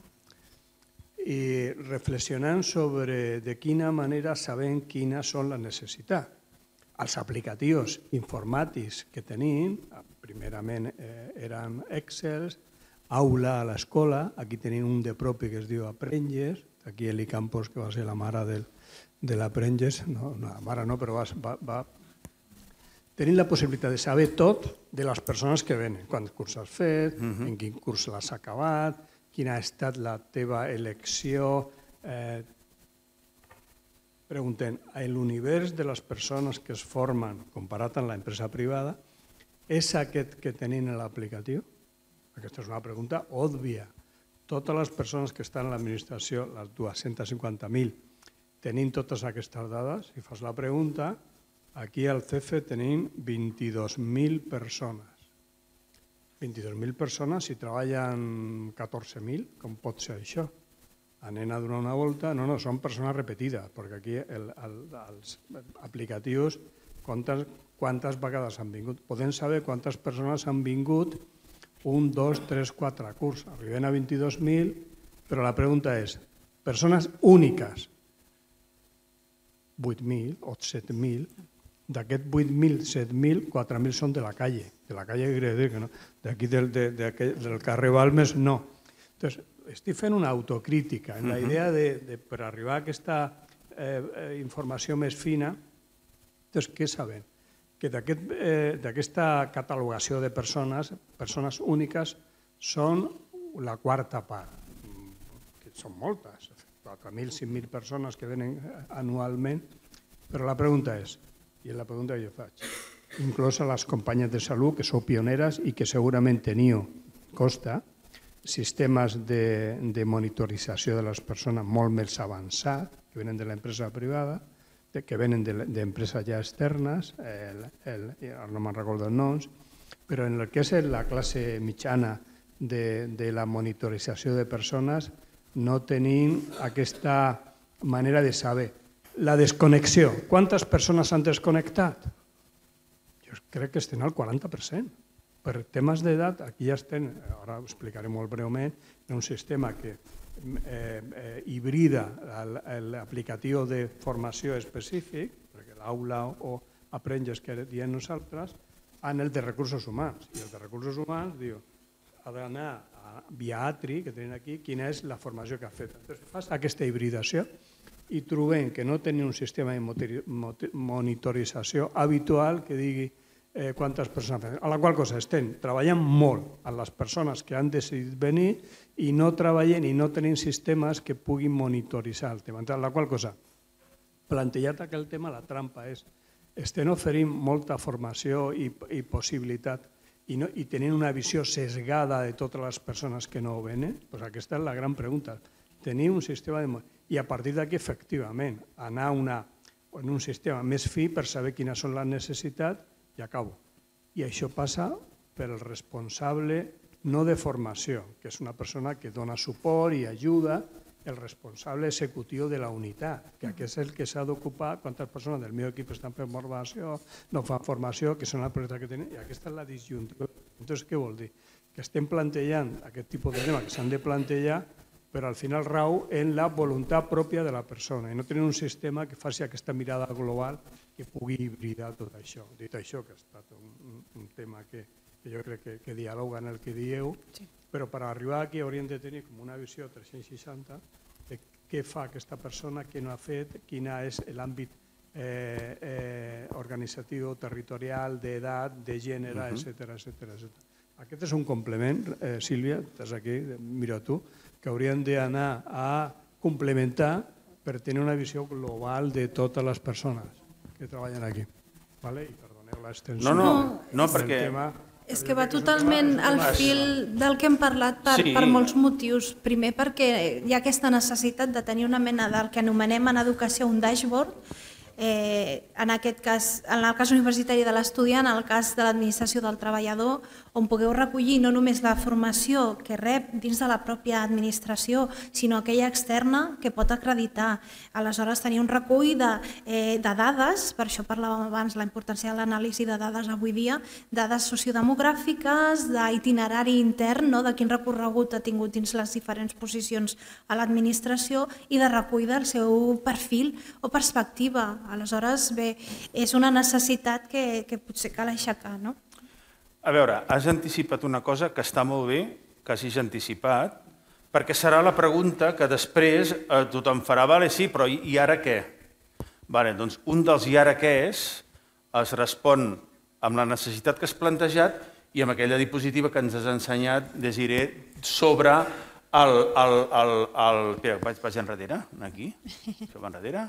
Speaker 6: i reflexionant sobre de quina manera sabem quines són les necessitats. Els aplicatius informàtics que tenim, primerament eren Excel, Aula a l'escola, aquí tenim un de propi que es diu Aprenges, aquí Eli Campos, que va ser la mare de l'Aprenges, no, la mare no, però va... Tenim la possibilitat de saber tot de les persones que venen, quants curs has fet, en quin curs l'has acabat, quina ha estat la teva elecció. Preguntem, l'univers de les persones que es formen comparat amb l'empresa privada és aquest que tenim en l'aplicatiu? Aquesta és una pregunta òbvia. Totes les persones que estan a l'administració, les 250.000, tenim totes aquestes dades? Si fas la pregunta, aquí al CEFE tenim 22.000 persones. 22.000 persones, si treballen 14.000, com pot ser això? Anem a donar una volta? No, són persones repetides, perquè aquí els aplicatius compten quantes vegades han vingut. Podem saber quantes persones han vingut 1, 2, 3, 4 curs. Arribem a 22.000, però la pregunta és, persones úniques, 8.000 o 7.000, D'aquest 8.000, 7.000, 4.000 són de la calle. De la calle, d'aquí del carrer Balmes, no. Entonces, estic fent una autocrítica en la idea de per arribar a aquesta informació més fina. Entonces, què sabem? Que d'aquesta catalogació de persones úniques, són la quarta part, que són moltes, 4.000, 5.000 persones que venen anualment, però la pregunta és, i és la pregunta que jo faig, inclús a les companyes de salut, que sou pioneres i que segurament teniu, costa, sistemes de monitorització de les persones molt més avançats, que venen de l'empresa privada, que venen d'empreses ja externes, no me'n recordo els noms, però en el que és la classe mitjana de la monitorització de persones no tenim aquesta manera de saber. La desconnexió. Quantes persones s'han desconnectat? Jo crec que estem al 40%. Per temes d'edat, aquí ja estem, ara ho explicaré molt breument, en un sistema que hibrida l'aplicatiu de formació específic, perquè l'aula o aprenges que diem nosaltres, en el de recursos humans. I el de recursos humans diu, ha d'anar via ATRI, que tenen aquí, quina és la formació que ha fet. Llavors, fas aquesta hibridació i trobem que no tenim un sistema de monitorització habitual que digui quantes persones. A la qual cosa estem treballant molt amb les persones que han decidit venir i no treballen i no tenim sistemes que puguin monitoritzar el tema. A la qual cosa, plantejat aquell tema, la trampa és estem oferint molta formació i possibilitat i tenint una visió sesgada de totes les persones que no venen? Aquesta és la gran pregunta. Tenir un sistema i a partir d'aquí, efectivament, anar en un sistema més fi per saber quines són les necessitats i acabo. I això passa per el responsable no de formació, que és una persona que dona suport i ajuda, el responsable executiu de la unitat, que aquest és el que s'ha d'ocupar quantes persones del meu equip estan fent formació, no fan formació, que són la prioritat que tenen, i aquesta és la disjuntiva. Entonces, què vol dir? Que estem plantejant aquest tipus de tema que s'han de plantejar, però al final rau en la voluntat pròpia de la persona i no tenir un sistema que faci aquesta mirada global que pugui hibridar tot això. Dit això, que ha estat un tema que jo crec que dialoga en el que dieu, però per arribar aquí hauríem de tenir com una visió 360 de què fa aquesta persona, què no ha fet, quin és l'àmbit organitzatiu, territorial, d'edat, de gènere, etc. Aquest és un complement, Sílvia, estàs aquí, mira tu, que hauríem d'anar a complementar per tenir una visió global de totes les persones que treballen aquí. I perdoneu l'extensió.
Speaker 3: No, perquè...
Speaker 2: És que va totalment al fil del que hem parlat per molts motius. Primer perquè hi ha aquesta necessitat de tenir una mena del que anomenem en educació un dashboard, en aquest cas, en el cas universitari de l'estudiant, en el cas de l'administració del treballador, on pugueu recollir no només la formació que rep dins de la pròpia administració, sinó aquella externa que pot acreditar. Aleshores, tenir un recull de dades, per això parlàvem abans la importància de l'anàlisi de dades avui dia, dades sociodemogràfiques, d'itinerari intern, de quin recorregut ha tingut dins les diferents posicions a l'administració i de recull del seu perfil o perspectiva. Aleshores, bé, és una necessitat que potser cal aixecar, no?
Speaker 3: A veure, has anticipat una cosa que està molt bé, que hagis anticipat, perquè serà la pregunta que després tothom farà, vale, sí, però i ara què? Doncs un dels i ara què es respon amb la necessitat que has plantejat i amb aquella diapositiva que ens has ensenyat, Desiré, sobre el... Espera, vaig enrere, aquí, això va enrere,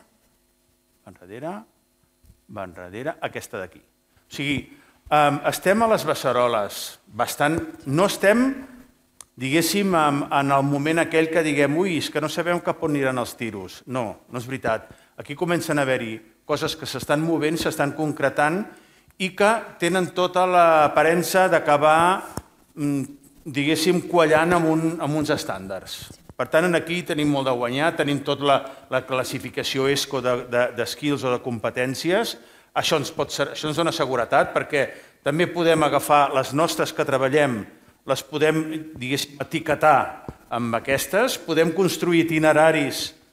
Speaker 3: va enrere, aquesta d'aquí. O sigui, estem a les beceroles, no estem, diguéssim, en el moment aquell que diguem ui, és que no sabem cap on aniran els tiros. No, no és veritat. Aquí comencen a haver-hi coses que s'estan movent, s'estan concretant i que tenen tota l'aparença d'acabar, diguéssim, quallant amb uns estàndards. Per tant, aquí tenim molt de guanyar, tenim tota la classificació ESCO de skills o de competències. Això ens dona seguretat perquè també podem agafar les nostres que treballem, les podem, diguéssim, etiquetar amb aquestes, podem construir itineraris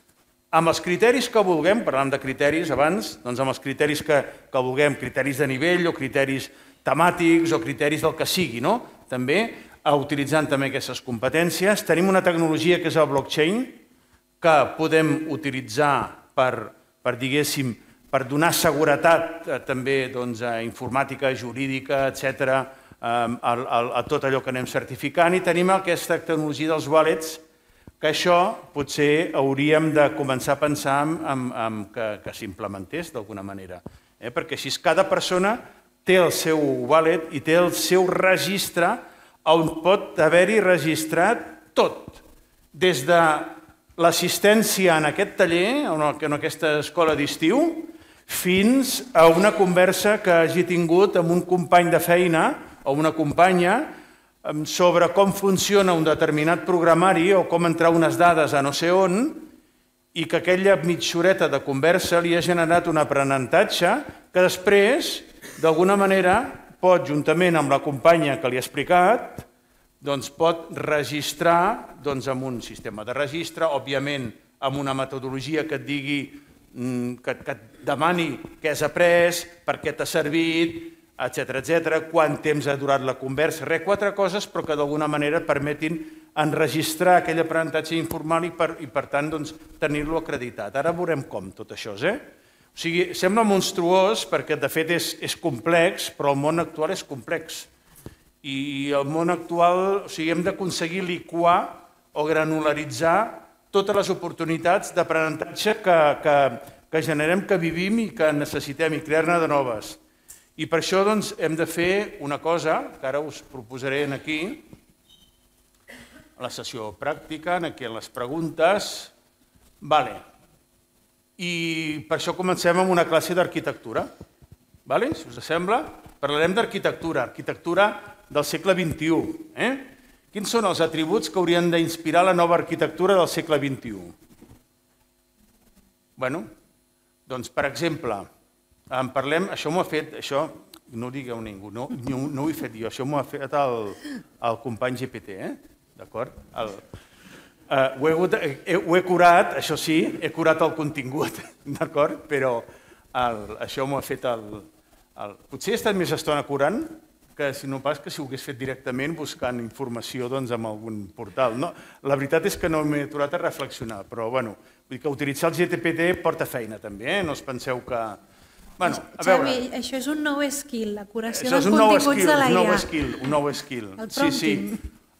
Speaker 3: amb els criteris que vulguem, parlàvem de criteris abans, doncs amb els criteris que vulguem, criteris de nivell o criteris temàtics o criteris del que sigui, no? També utilitzant també aquestes competències. Tenim una tecnologia que és el blockchain, que podem utilitzar per diguéssim, per donar seguretat també a informàtica, jurídica, etc., a tot allò que anem certificant, i tenim aquesta tecnologia dels wallets, que això potser hauríem de començar a pensar que s'implementés d'alguna manera. Perquè així cada persona té el seu wallet i té el seu registre on pot haver-hi registrat tot, des de l'assistència en aquest taller, en aquesta escola d'estiu, fins a una conversa que hagi tingut amb un company de feina o una companya sobre com funciona un determinat programari o com entrar unes dades a no sé on, i que aquella mitja horeta de conversa li ha generat un aprenentatge que després, d'alguna manera, pot, juntament amb la companya que li ha explicat, pot registrar amb un sistema de registre, òbviament amb una metodologia que et digui, que et demani què has après, per què t'ha servit, etc., quant temps ha durat la conversa, quatre coses, però que d'alguna manera permetin enregistrar aquell aprenentatge informal i, per tant, tenir-lo acreditat. Ara veurem com, tot això. O sigui, sembla monstruós perquè, de fet, és complex, però el món actual és complex. I el món actual, hem d'aconseguir liquar o granularitzar totes les oportunitats d'aprenentatge que generem, que vivim i que necessitem, i crear-ne de noves. I per això hem de fer una cosa, que ara us proposaré aquí, a la sessió pràctica, aquí en les preguntes. I per això comencem amb una classe d'arquitectura. Si us sembla, parlarem d'arquitectura, arquitectura del segle XXI. Quins són els atributs que haurien d'inspirar la nova arquitectura del segle XXI? Doncs, per exemple, en parlem, això m'ho ha fet, això no ho digueu ningú, no ho he fet jo, això m'ho ha fet el company GPT, d'acord? Ho he curat, això sí, he curat el contingut, d'acord? Però això m'ho ha fet Potser he estat més estona curant que si no pas que si ho hagués fet directament buscant informació en algun portal. La veritat és que no m'he aturat a reflexionar, però vull dir que utilitzar el GPT porta feina també, no us penseu que...
Speaker 2: Xavi, això és un nou skill, la curació dels continguts de la IA.
Speaker 3: Un nou skill.
Speaker 2: El prompting.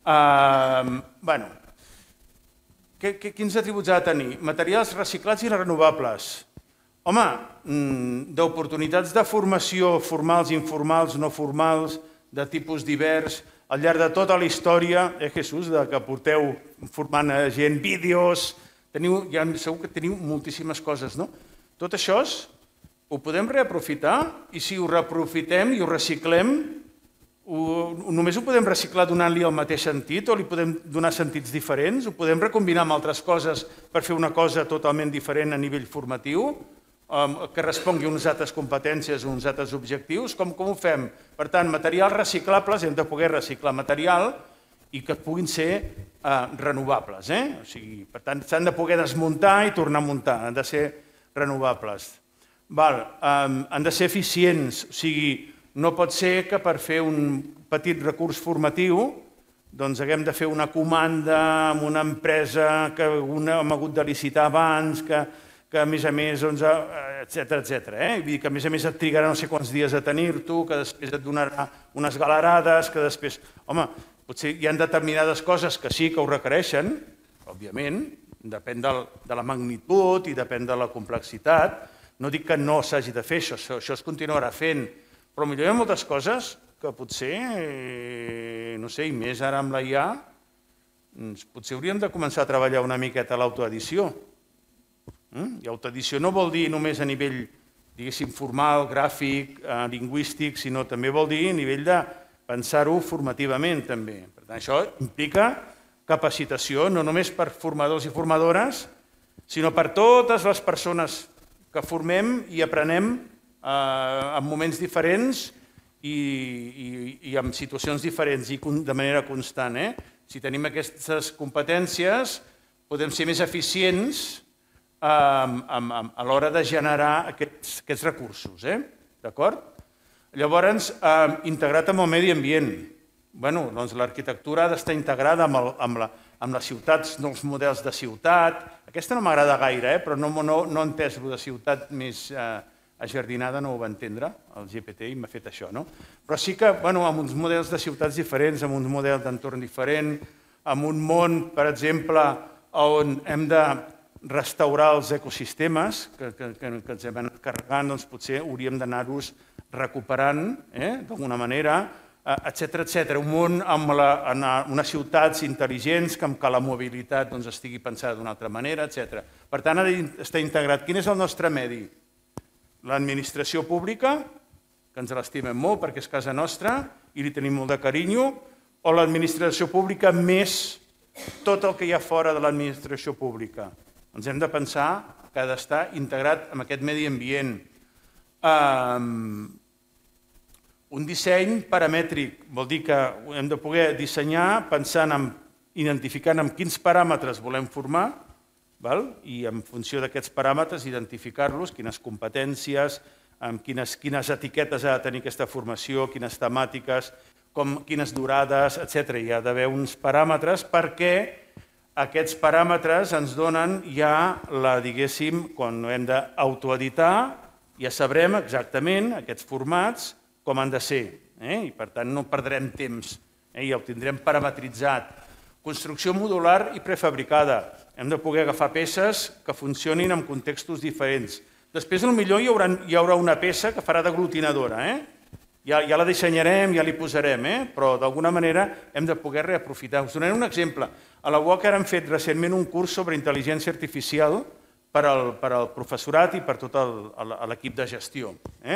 Speaker 3: Quins atributs ha de tenir? Materials reciclats i renovables. Home, d'oportunitats de formació formals, informals, no formals, de tipus divers, al llarg de tota la història, Jesús, que porteu formant gent, vídeos, segur que teniu moltíssimes coses, no? Tot això ho podem reaprofitar i si ho reaprofitem i ho reciclem, només ho podem reciclar donant-li el mateix sentit o li podem donar sentits diferents? Ho podem recombinar amb altres coses per fer una cosa totalment diferent a nivell formatiu que respongui a unes altres competències o uns altres objectius? Com ho fem? Per tant, materials reciclables, hem de poder reciclar material i que puguin ser renovables. Per tant, s'han de poder desmuntar i tornar a muntar, han de ser renovables. Han de ser eficients, o sigui, no pot ser que per fer un petit recurs formatiu haguem de fer una comanda amb una empresa que hem hagut de licitar abans, que a més, etc. Vull dir que a més et trigarà no sé quants dies a tenir-t'ho, que després et donarà unes galerades, que després... Home, potser hi ha determinades coses que sí que ho requereixen, òbviament, depèn de la magnitud i depèn de la complexitat. No dic que no s'hagi de fer això, això es continuarà fent, però potser hi ha moltes coses que potser, no sé, i més ara amb la IA, potser hauríem de començar a treballar una miqueta a l'autoedició. I autoedició no vol dir només a nivell, diguéssim, formal, gràfic, lingüístic, sinó també vol dir a nivell de pensar-ho formativament, també. Per tant, això implica capacitació, no només per formadors i formadores, sinó per totes les persones que formem i aprenem en moments diferents i en situacions diferents i de manera constant. Si tenim aquestes competències, podem ser més eficients a l'hora de generar aquests recursos. D'acord? Llavors, integrat amb el medi ambient. L'arquitectura ha d'estar integrada amb les ciutats, els models de ciutat. Aquesta no m'agrada gaire, però no he entès el de ciutat més ajardinada, no ho va entendre, el GPT, i m'ha fet això, no? Però sí que, amb uns models de ciutats diferents, amb uns models d'entorn diferent, amb un món, per exemple, on hem de restaurar els ecosistemes que ens hem anat carregant, doncs potser hauríem d'anar-los recuperant d'alguna manera, etc. Un món amb unes ciutats intel·ligents, amb què la mobilitat estigui pensada d'una altra manera, etc. Per tant, ha d'estar integrat. Quin és el nostre medi? L'administració pública, que ens l'estimem molt perquè és casa nostra i li tenim molt de carinyo, o l'administració pública més tot el que hi ha fora de l'administració pública. Ens hem de pensar que ha d'estar integrat en aquest medi ambient. Un disseny paramètric vol dir que hem de poder dissenyar identificant amb quins paràmetres volem formar i en funció d'aquests paràmetres identificar-los, quines competències, quines etiquetes ha de tenir aquesta formació, quines temàtiques, quines durades, etc. Hi ha d'haver uns paràmetres perquè aquests paràmetres ens donen ja diguéssim, quan hem d'autoeditar, ja sabrem exactament aquests formats com han de ser i per tant no perdrem temps, ja ho tindrem parametritzat. Construcció modular i prefabricada. Hem de poder agafar peces que funcionin en contextos diferents. Després, potser hi haurà una peça que farà d'aglutinadora. Ja la dissenyarem, ja li posarem, però d'alguna manera hem de poder reaprofitar. Us donaré un exemple. A la UOC hem fet recentment un curs sobre intel·ligència artificial per al professorat i per tot l'equip de gestió.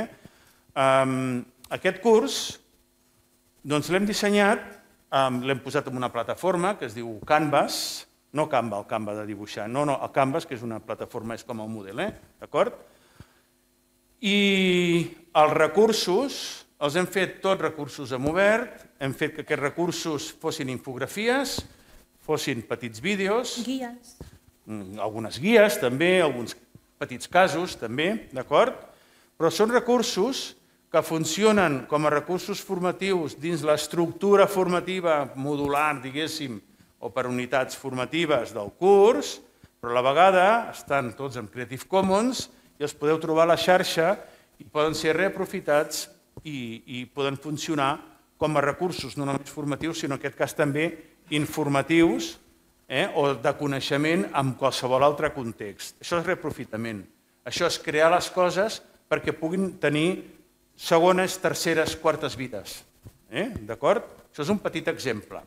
Speaker 3: Aquest curs l'hem dissenyat, l'hem posat en una plataforma que es diu Canvas, no Canva, el Canva de dibuixar, no, el Canvas, que és una plataforma, és com el Moodle, d'acord? I els recursos, els hem fet tots recursos en obert, hem fet que aquests recursos fossin infografies, fossin petits vídeos,
Speaker 2: guies,
Speaker 3: algunes guies també, alguns petits casos també, d'acord? Però són recursos que funcionen com a recursos formatius dins l'estructura formativa modular, diguéssim, o per unitats formatives del curs, però a la vegada estan tots en Creative Commons i els podeu trobar a la xarxa i poden ser reaprofitats i poden funcionar com a recursos no només formatius, sinó en aquest cas també informatius o de coneixement en qualsevol altre context. Això és reaprofitament. Això és crear les coses perquè puguin tenir segones, terceres, quartes vides. D'acord? Això és un petit exemple.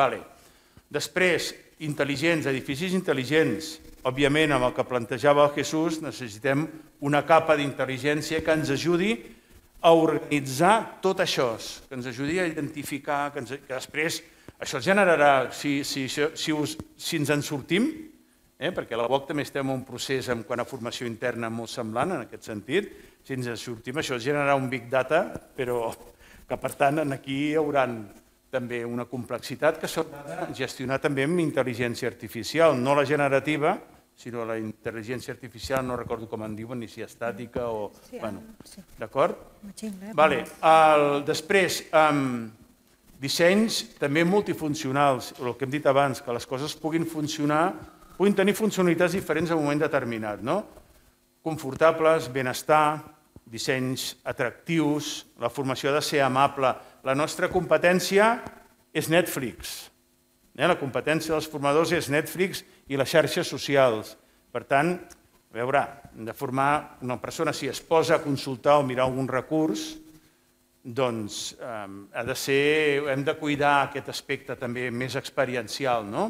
Speaker 3: Després, intel·ligents, edificis intel·ligents. Òbviament, amb el que plantejava el Jesús, necessitem una capa d'intel·ligència que ens ajudi a organitzar tot això, que ens ajudi a identificar, que després això generarà, si ens en sortim, perquè a la UOC també estem en un procés quant a formació interna molt semblant en aquest sentit, si ens en sortim això generarà un big data, però que per tant aquí hi haurà també una complexitat que s'haurà de gestionar també amb intel·ligència artificial, no la generativa, sinó la intel·ligència artificial, no recordo com en diuen, ni si estàtica o... D'acord? Després, dissenys també multifuncionals, el que hem dit abans, que les coses puguin funcionar, puguin tenir funcionalitats diferents en un moment determinat, no? Confortables, benestar, dissenys atractius, la formació ha de ser amable. La nostra competència és Netflix. La competència dels formadors és Netflix i les xarxes socials. Per tant, a veure, hem de formar una persona, si es posa a consultar o mirar algun recurs, doncs hem de cuidar aquest aspecte també més experiencial, no?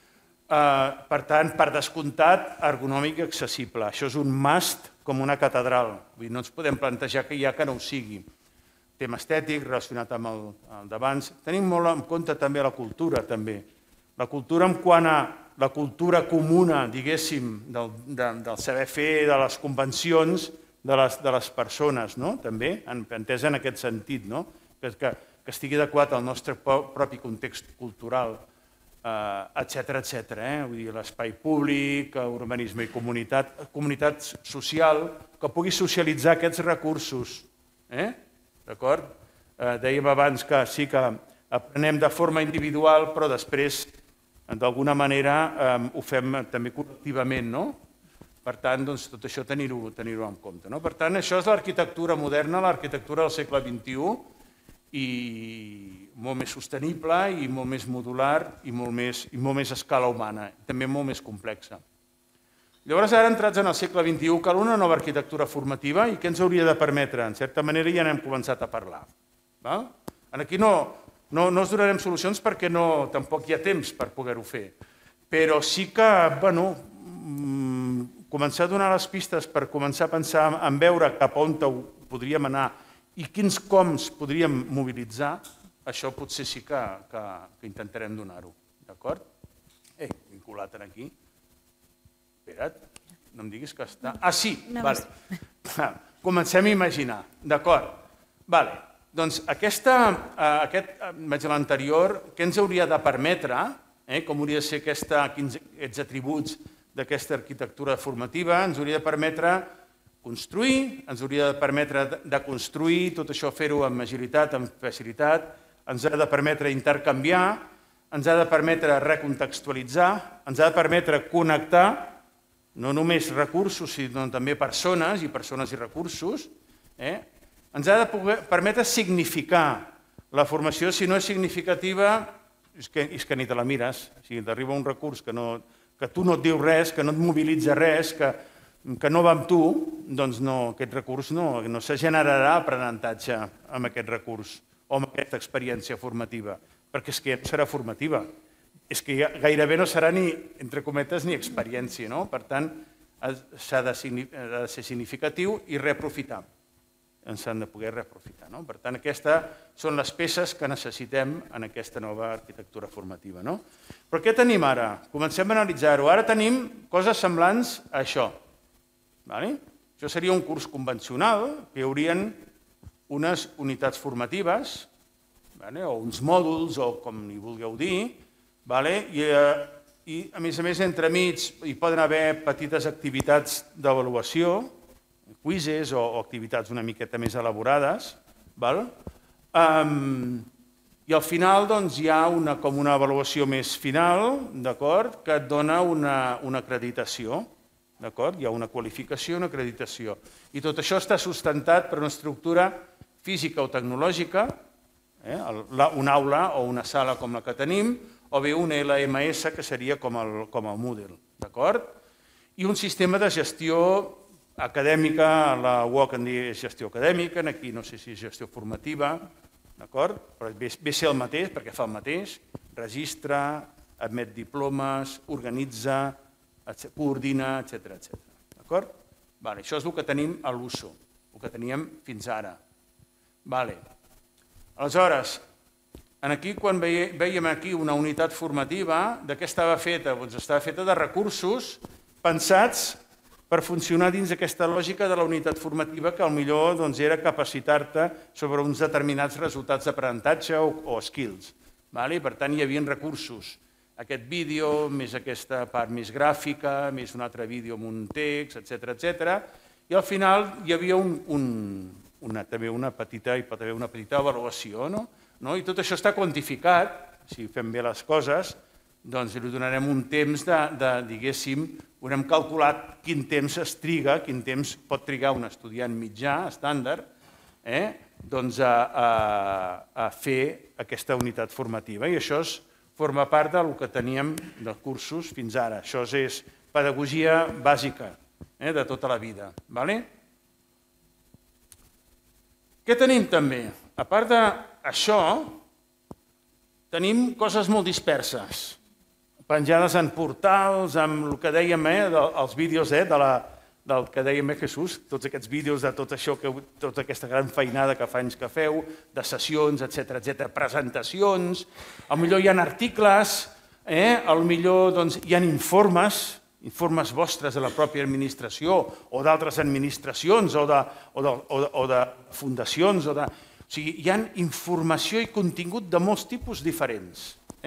Speaker 3: Per tant, per descomptat, ergonòmic i accessible. Això és un must com una catedral. No ens podem plantejar que hi ha que no ho sigui. Tema estètic, relacionat amb el d'abans. Tenim molt en compte també la cultura, també. La cultura en quant a la cultura comuna, diguéssim, del saber fer, de les convencions de les persones, també, entès en aquest sentit, que estigui adequat al nostre propi context cultural. etcètera, etcètera. Vull dir, l'espai públic, urbanisme i comunitat social, que pugui socialitzar aquests recursos. D'acord? Dèiem abans que sí que aprenem de forma individual, però després, d'alguna manera, ho fem també col·lectivament, no? Per tant, tot això tenir-ho en compte. Per tant, això és l'arquitectura moderna, l'arquitectura del segle XXI, i molt més sostenible, i molt més modular, i molt més a escala humana, també molt més complexa. Llavors, ara entrats en el segle XXI, cal una nova arquitectura formativa, i què ens hauria de permetre? En certa manera ja n'hem començat a parlar. Aquí no us donarem solucions perquè tampoc hi ha temps per poder-ho fer, però sí que, començar a donar les pistes per començar a pensar en veure cap on podríem anar i quins coms podríem mobilitzar, això potser sí que intentarem donar-ho. D'acord? Vinculat aquí. Espera't, no em diguis que està... Ah, sí! Comencem a imaginar. D'acord. Doncs aquest, vaig a l'anterior, què ens hauria de permetre, com hauria de ser aquests atributs d'aquesta arquitectura formativa, ens hauria de permetre construir, ens hauria de permetre de construir, tot això fer-ho amb agilitat, amb facilitat, ens ha de permetre intercanviar, ens ha de permetre recontextualitzar, ens ha de permetre connectar no només recursos, sinó també persones i recursos, ens ha de permetre significar la formació. Si no és significativa, és que ni te la mires. Si t'arriba un recurs que tu no et diu res, que no et mobilitza res, que no va amb tu, doncs aquest recurs no se generarà aprenentatge amb aquest recurs o amb aquesta experiència formativa, perquè és que no serà formativa. És que gairebé no serà ni, entre cometes, ni experiència. Per tant, s'ha de ser significatiu i reaprofitar. Ens han de poder reaprofitar. Per tant, aquestes són les peces que necessitem en aquesta nova arquitectura formativa. Però què tenim ara? Comencem a analitzar-ho. Ara tenim coses semblants a això. Això seria un curs convencional, que hi haurien unes unitats formatives, o uns mòduls, o com n'hi vulgueu dir, i a més entremig hi poden haver petites activitats d'avaluació, quizzes o activitats una miqueta més elaborades, i al final hi ha com una avaluació més final, que et dona una acreditació, hi ha una qualificació i una acreditació. I tot això està sustentat per una estructura física o tecnològica, una aula o una sala com la que tenim, o bé un LMS, que seria com el Moodle, i un sistema de gestió acadèmica, la UOC en diu gestió acadèmica, aquí no sé si és gestió formativa, però ve a ser el mateix, perquè fa el mateix, registra, admet diplomes, organitza, coordina, etcètera. Això és el que tenim a l'USO, el que teníem fins ara. Aleshores, aquí, quan veiem aquí una unitat formativa, de què estava feta? Doncs estava feta de recursos pensats per funcionar dins aquesta lògica de la unitat formativa, que potser era capacitar-te sobre uns determinats resultats d'aprenentatge o skills. Per tant, hi havia recursos. Aquest vídeo, més aquesta part més gràfica, més un altre vídeo amb un text, etcètera. I al final hi havia també una petita avaluació. I tot això està quantificat, si fem bé les coses, doncs li donarem un temps diguéssim, haurem calculat quin temps es triga, quin temps pot trigar un estudiant mitjà, estàndard, a fer aquesta unitat formativa. I això forma part del que teníem dels cursos fins ara. Això és pedagogia bàsica de tota la vida. Què tenim també? A part d'això, tenim coses molt disperses, penjades en portals, amb el que dèiem, els vídeos del que dèiem, Jesús, tots aquests vídeos de tot això, tota aquesta gran feinada que fa anys que feu, de sessions, etcètera, presentacions, potser hi ha articles, potser hi ha informes vostres de la pròpia administració o d'altres administracions o de fundacions. O sigui, hi ha informació i contingut de molts tipus diferents, que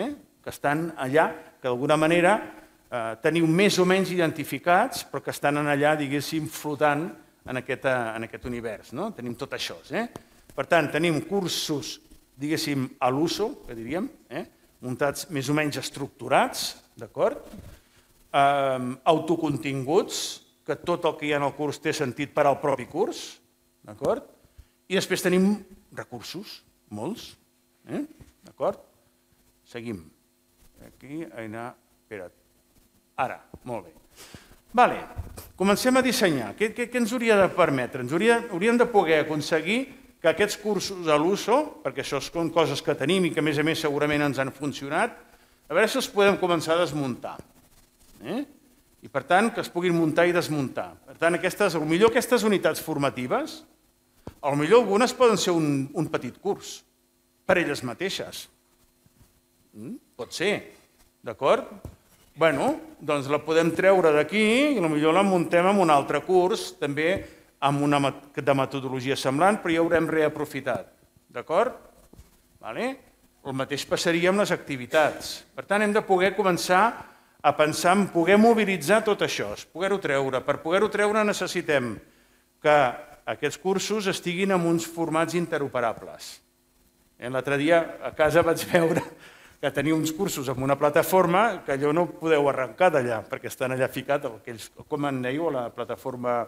Speaker 3: que estan allà, que d'alguna manera teniu més o menys identificats, però que estan allà, diguéssim, flotant en aquest univers. Tenim tot això. Per tant, tenim cursos, diguéssim, a l'uso, que diríem, muntats més o menys estructurats, d'acord? Autocontinguts, que tot el que hi ha en el curs té sentit per al propi curs, d'acord? I després tenim recursos, molts, d'acord? Seguim. Aquí, espera't. Ara, molt bé. Vale, comencem a dissenyar. Què ens hauria de permetre? Hauríem de poder aconseguir que aquests cursos a l'uso, perquè això són coses que tenim i que a més segurament ens han funcionat, a veure si els podem començar a desmuntar. I per tant, que es puguin muntar i desmuntar. Per tant, potser aquestes unitats formatives, potser algunes poden ser un petit curs, per elles mateixes. Pot ser, d'acord? Bé, doncs la podem treure d'aquí i potser la muntem en un altre curs, també de metodologia semblant, però ja haurem reaprofitat. D'acord? El mateix passaria amb les activitats. Per tant, hem de poder començar a pensar en poder mobilitzar tot això, poder-ho treure. Per poder-ho treure necessitem que aquests cursos estiguin en uns formats interoperables. L'altre dia a casa vaig veure que tenia uns cursos en una plataforma que allò no ho podeu arrencar d'allà, perquè estan allà ficat, com en dèieu, la plataforma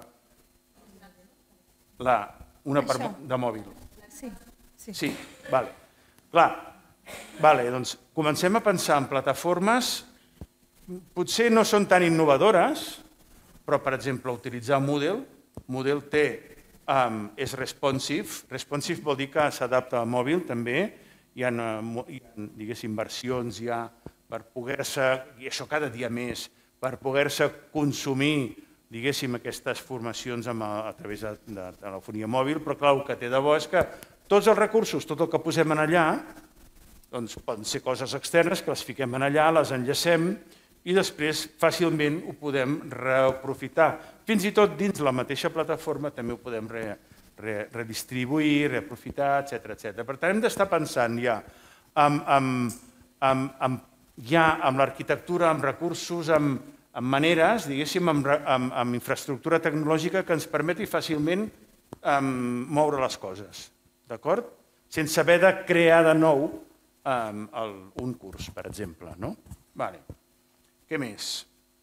Speaker 3: una de mòbil. Sí, vale. Clar, doncs comencem a pensar en plataformes, potser no són tan innovadores, però, per exemple, utilitzar Moodle. Moodle és responsive. Responsive vol dir que s'adapta a mòbil, també. Hi ha, diguéssim, versions ja per poder-se, i això cada dia més, per poder-se consumir, diguéssim, aquestes formacions a través de telefonia mòbil, però clar, el que té de bo és que tots els recursos, tot el que posem allà, doncs poden ser coses externes, que les fiquem allà, les enllacem i després fàcilment ho podem reaprofitar. Fins i tot dins la mateixa plataforma també ho podem redistribuir, reaprofitar, etc. Per tant, hem d'estar pensant ja amb l'arquitectura, amb recursos, amb maneres, diguéssim, amb infraestructura tecnològica que ens permeti fàcilment moure les coses, d'acord? Sense haver de crear de nou un curs, per exemple. Què més?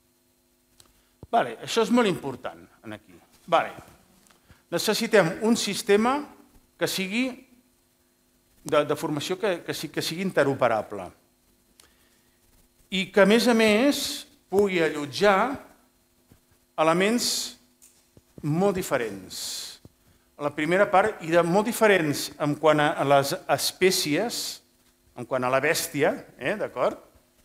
Speaker 3: Això és molt important aquí. Necessitem un sistema que sigui de formació que sigui interoperable i que, a més, pugui allotjar elements molt diferents. La primera part, i de molt diferents en quant a les espècies, en quant a la bèstia, d'acord?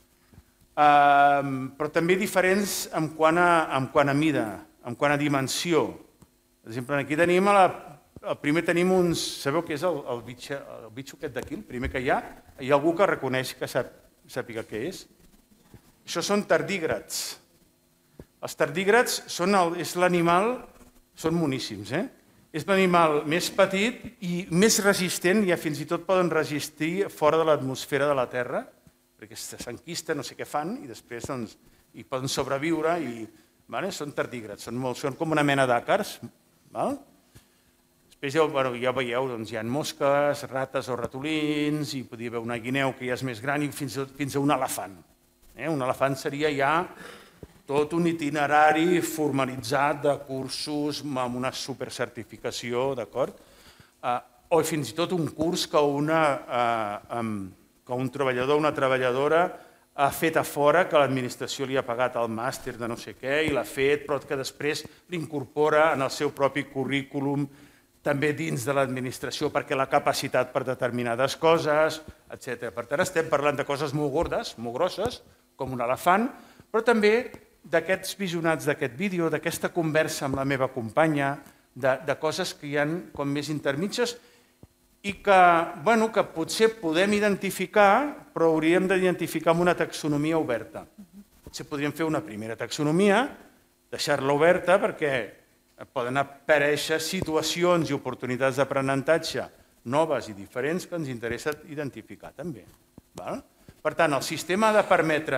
Speaker 3: Però també diferents en quant a mida, en quant a dimensió. Per exemple, aquí tenim, primer tenim uns, sabeu què és el bitxo aquest d'aquí, el primer que hi ha? Hi ha algú que reconeix que sàpiga què és? Això són tardígrads. Els tardígrads és l'animal, són moníssims, és l'animal més petit i més resistent, i fins i tot poden resistir fora de l'atmosfera de la Terra, perquè s'enquisten, no sé què fan, i després hi poden sobreviure, i són tardígrads, són com una mena d'àcars. Després ja veieu, hi ha mosques, rates o ratolins, i podria haver una guineu que ja és més gran, i fins a un elefant. Un elefant seria ja tot un itinerari formalitzat de cursos amb una supercertificació, d'acord? O fins i tot un curs que un treballador o una treballadora ha fet a fora, que l'administració li ha pagat el màster de no sé què i l'ha fet, però que després l'incorpora en el seu propi currículum també dins de l'administració perquè l'ha capacitat per determinades coses, etc. Per tant, estem parlant de coses molt gordes, molt grosses, com un elefant, però també d'aquests visionats d'aquest vídeo, d'aquesta conversa amb la meva companya, de coses que hi ha com més intermitges i que potser podem identificar, però hauríem d'identificar amb una taxonomia oberta. Potser podríem fer una primera taxonomia, deixar-la oberta perquè poden aparèixer situacions i oportunitats d'aprenentatge noves i diferents que ens interessa identificar també. Per tant, el sistema ha de permetre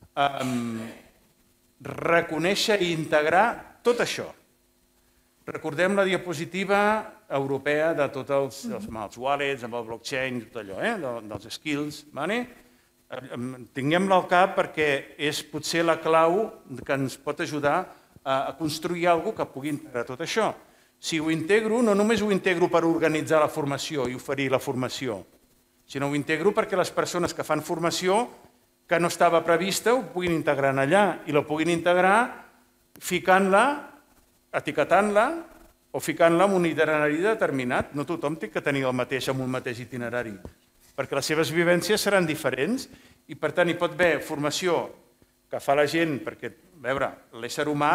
Speaker 3: reconèixer i integrar tot això. Recordem la diapositiva europea de tots els wallets, amb el blockchain, tot allò, dels skills. Tinguem-la al cap perquè és potser la clau que ens pot ajudar a construir alguna cosa que pugui integrar tot això. Si ho integro, no només ho integro per organitzar la formació i oferir la formació, sinó ho integro perquè les persones que fan formació que no estava prevista ho puguin integrar allà i la puguin integrar ficant-la, etiquetant-la o ficant-la en un itinerari determinat. No tothom té que tenir el mateix amb un mateix itinerari, perquè les seves vivències seran diferents i, per tant, hi pot haver formació que fa la gent perquè, a veure, l'ésser humà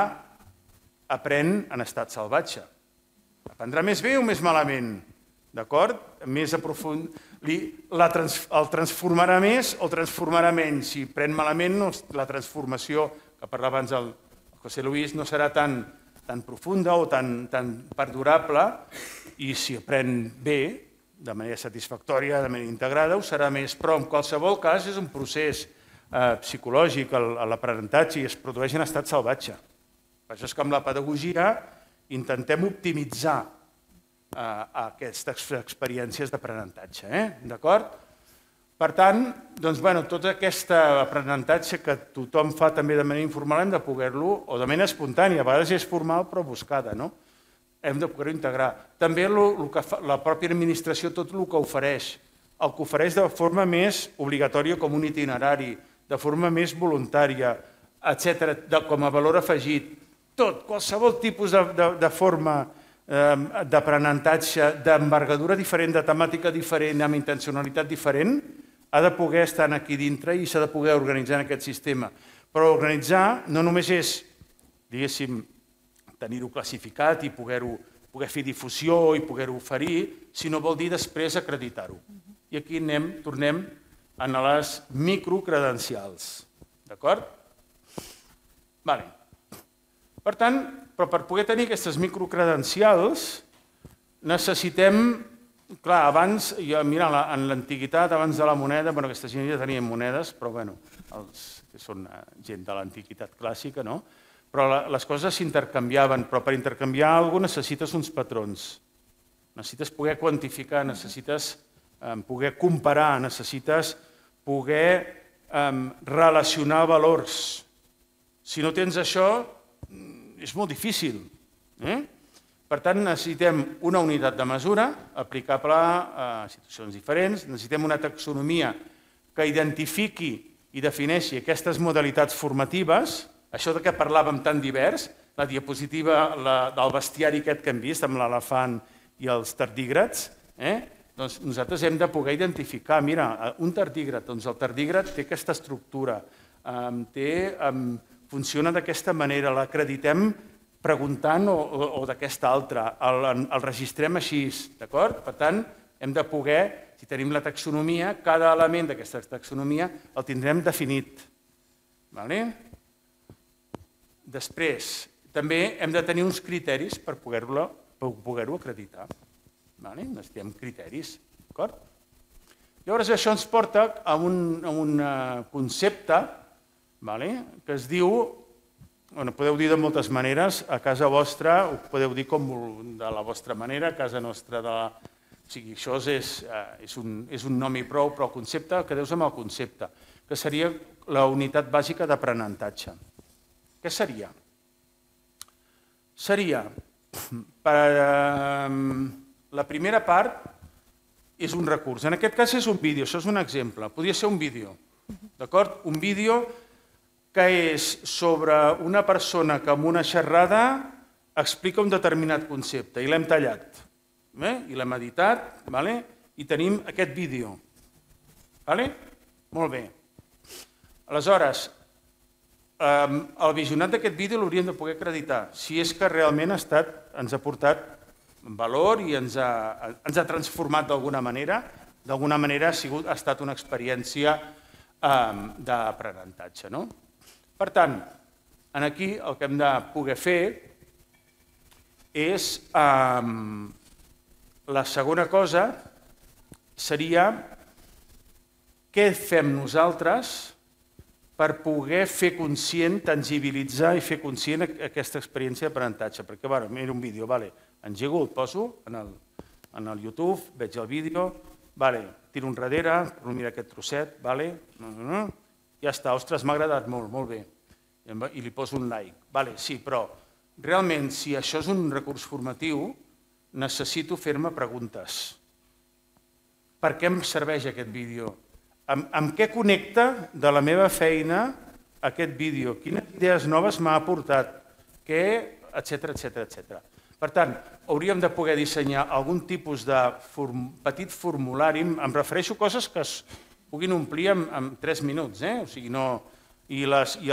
Speaker 3: aprèn en estat salvatge. Aprendrà més bé o més malament, d'acord? Més aprofund... El transformarà més o transformarà menys. Si pren malament, la transformació, que parlava abans el José Luis, no serà tan profunda o tan perdurable, i si aprèn bé, de manera satisfactòria, de manera integrada, ho serà més. Però en qualsevol cas és un procés psicològic, l'aprenentatge, i es produeix en estat salvatge. Per això és que amb la pedagogia intentem optimitzar aquestes experiències d'aprenentatge, d'acord? Per tant, tot aquest aprenentatge que tothom fa també de manera informal hem de poder-lo, o de manera espontània, a vegades és formal però buscada, no? Hem de poder-ho integrar. També la pròpia administració, tot el que ofereix, el que ofereix de forma més obligatòria com un itinerari, de forma més voluntària, etc., com a valor afegit, tot, qualsevol tipus de forma d'aprenentatge, d'envergadura diferent, de temàtica diferent, amb intencionalitat diferent, ha de poder estar aquí dintre i s'ha de poder organitzar en aquest sistema. Però organitzar no només és, diguéssim, tenir-ho classificat i poder fer difusió i poder-ho oferir, sinó vol dir després acreditar-ho. I aquí tornem a les microcredencials. D'acord? Vale. Per tant, però per poder tenir aquestes microcredencials necessitem, clar, abans, mira, en l'antiguitat, abans de la moneda, bueno, aquesta gent ja tenien monedes, però bueno, que són gent de l'antiguitat clàssica, no? Però les coses s'intercanviaven, però per intercanviar alguna cosa necessites uns patrons, necessites poder quantificar, necessites poder comparar, necessites poder relacionar valors. Si no tens això, és molt difícil. Per tant, necessitem una unitat de mesura aplicable a situacions diferents, necessitem una taxonomia que identifiqui i defineixi aquestes modalitats formatives, això de què parlàvem tan divers, la diapositiva del bestiari aquest que hem vist amb l'elefant i els tardígrads, doncs nosaltres hem de poder identificar, mira, un tardígrad, doncs el tardígrad té aquesta estructura, funciona d'aquesta manera, l'acreditem preguntant o d'aquesta altra, el registrem així, d'acord? Per tant, hem de poder, si tenim la taxonomia, cada element d'aquesta taxonomia el tindrem definit. Després, també hem de tenir uns criteris per poder-ho acreditar. Necessitem criteris, d'acord? Llavors, això ens porta a un concepte que es diu, podeu dir de moltes maneres, a casa vostra ho podeu dir com de la vostra manera, a casa nostra o sigui, això és un nom i prou, però el concepte, quedeu-vos amb el concepte, que seria la unitat bàsica d'aprenentatge. Què seria? Seria, la primera part és un recurs, en aquest cas és un vídeo, això és un exemple, podria ser un vídeo, d'acord? Un vídeo que és sobre una persona que en una xerrada explica un determinat concepte i l'hem tallat, i l'hem editat, i tenim aquest vídeo. Molt bé. Aleshores, el visionat d'aquest vídeo l'hauríem de poder acreditar, si és que realment ens ha portat valor i ens ha transformat d'alguna manera ha estat una experiència d'aprenentatge. Per tant, aquí el que hem de poder fer és, la segona cosa seria què fem nosaltres per poder fer conscient, tangibilitzar i fer conscient aquesta experiència d'aprenentatge. Perquè, mira un vídeo, engego, el poso en el YouTube, veig el vídeo, tiro enrere, mira aquest trosset, ja està, ostres, m'ha agradat molt, molt bé, i li poso un like. Sí, però realment, si això és un recurs formatiu, necessito fer-me preguntes. Per què em serveix aquest vídeo? Amb què connecta de la meva feina aquest vídeo? Quines idees noves m'ha aportat? Etcètera, etcètera, etcètera. Per tant, hauríem de poder dissenyar algun tipus de petit formulari, em refereixo a coses que es puguin omplir en 3 minuts, o sigui, no... I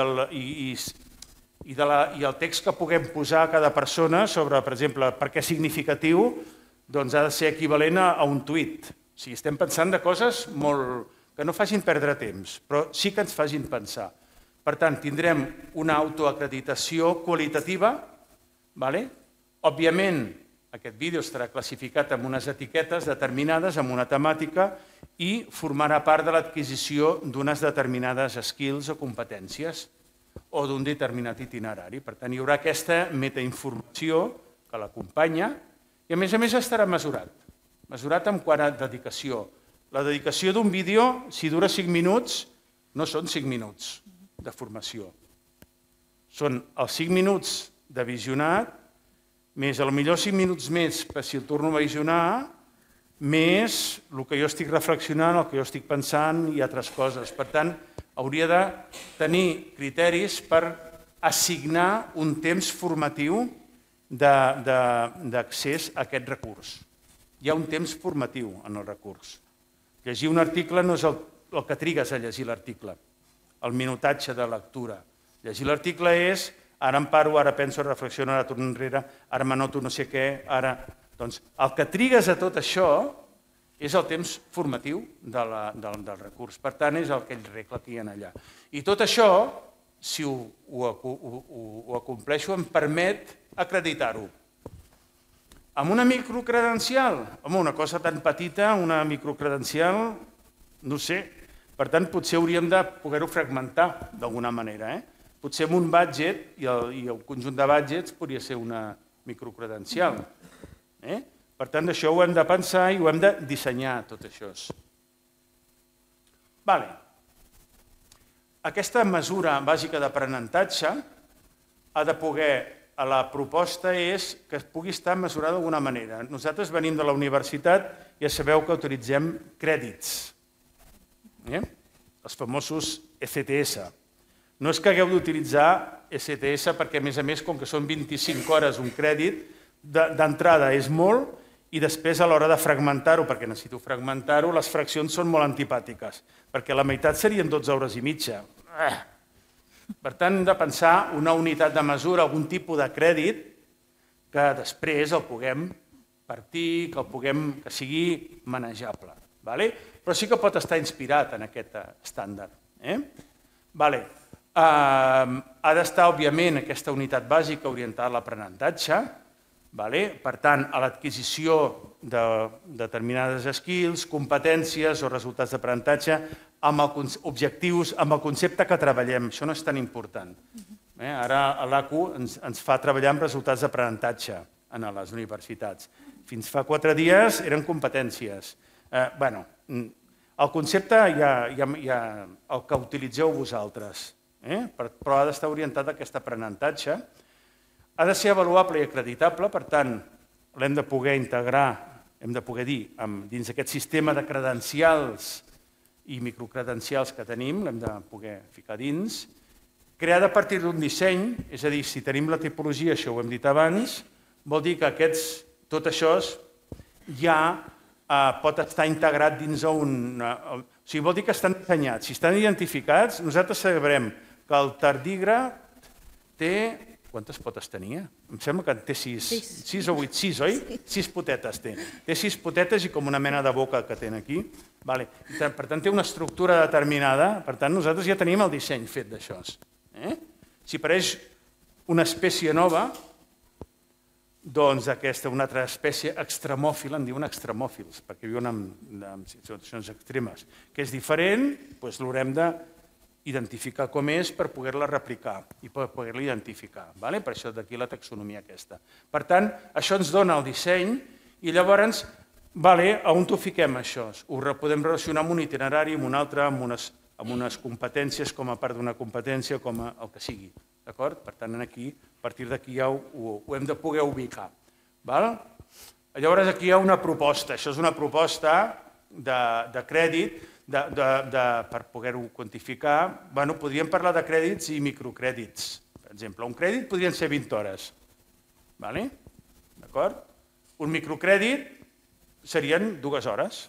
Speaker 3: el text que puguem posar a cada persona sobre, per exemple, per què és significatiu, doncs ha de ser equivalent a un tuit. O sigui, estem pensant de coses que no facin perdre temps, però sí que ens facin pensar. Per tant, tindrem una autoacreditació qualitativa. Òbviament, aquest vídeo estarà classificat amb unes etiquetes determinades, amb una temàtica, i formarà part de l'adquisició d'unes determinades skills o competències o d'un determinat itinerari. Per tant, hi haurà aquesta metainformació que l'acompanya i, a més estarà mesurat en quant a dedicació. La dedicació d'un vídeo, si dura 5 minuts, no són 5 minuts de formació. Són els 5 minuts de visionat, més potser 5 minuts més per si el torno a visionar, més el que jo estic reflexionant, el que jo estic pensant i altres coses. Per tant, hauria de tenir criteris per assignar un temps formatiu d'accés a aquest recurs. Hi ha un temps formatiu en el recurs. Llegir un article no és el que trigues a llegir l'article, el minutatge de lectura. Llegir l'article és, ara em paro, ara penso, reflexiono, ara torno enrere, ara m'anoto no sé què, ara... Doncs el que trigues a tot això és el temps formatiu del recurs. Per tant, és aquell regle que hi ha allà. I tot això, si ho acompleixo, em permet acreditar-ho. Amb una microcredencial? Home, una cosa tan petita, una microcredencial, no sé. Per tant, potser hauríem de poder-ho fragmentar d'alguna manera. Potser amb un budget, i el conjunt de budgets podria ser una microcredencial. Per tant, això ho hem de pensar i ho hem de dissenyar, tot això. Aquesta mesura bàsica d'aprenentatge ha de poder... La proposta és que es pugui estar mesurada d'alguna manera. Nosaltres venim de la universitat i ja sabeu que utilitzem crèdits, els famosos ECTS. No és que hagueu d'utilitzar ECTS perquè, a més, com que són 25 hores un crèdit, d'entrada és molt i després a l'hora de fragmentar-ho, perquè necessito fragmentar-ho, les fraccions són molt antipàtiques, perquè la meitat serien 12 hores i mitja. Per tant, hem de pensar una unitat de mesura, algun tipus de crèdit, que després el puguem partir, que sigui manejable. Però sí que pot estar inspirat en aquest estàndard. Ha d'estar, òbviament, aquesta unitat bàsica orientada a l'aprenentatge, per tant, a l'adquisició de determinades skills, competències o resultats d'aprenentatge amb els objectius, amb el concepte que treballem. Això no és tan important. Ara l'ACU ens fa treballar amb resultats d'aprenentatge a les universitats. Fins fa 4 dies eren competències. El concepte el que utilitzeu vosaltres, però ha d'estar orientat a aquest aprenentatge. Ha de ser avaluable i acreditable, per tant, l'hem de poder integrar, hem de poder dir, dins d'aquest sistema de credencials i microcredencials que tenim, l'hem de poder ficar dins, creada a partir d'un disseny, és a dir, si tenim la tipologia, això ho hem dit abans, vol dir que tot això ja pot estar integrat dins un... O sigui, vol dir que estan dissenyats. Si estan identificats, nosaltres sabrem que el tardígraf té... Quantes potes tenia? Em sembla que té 6 o 8, 6, oi? 6 potetes té. Té 6 potetes i com una mena de boca que té aquí. Per tant, té una estructura determinada. Per tant, nosaltres ja tenim el disseny fet d'això. Si apareix una espècie nova, d'aquesta, una altra espècie extremòfila, en diuen extremòfils, perquè viuen en situacions extremes, que és diferent, doncs l'haurem d'identificar com és per poder-la replicar i per poder-la identificar. Per això d'aquí la taxonomia aquesta. Per tant, això ens dona el disseny i llavors, on ho fiquem això? Ho podem relacionar amb un itinerari, amb un altre, amb unes competències com a part d'una competència, com el que sigui. Per tant, aquí, a partir d'aquí ja ho hem de poder ubicar. Llavors, aquí hi ha una proposta. Això és una proposta de crèdit per poder-ho quantificar. Podríem parlar de crèdits i microcrèdits. Per exemple, un crèdit podrien ser 20 hores. D'acord? Un microcrèdit serien 2 hores.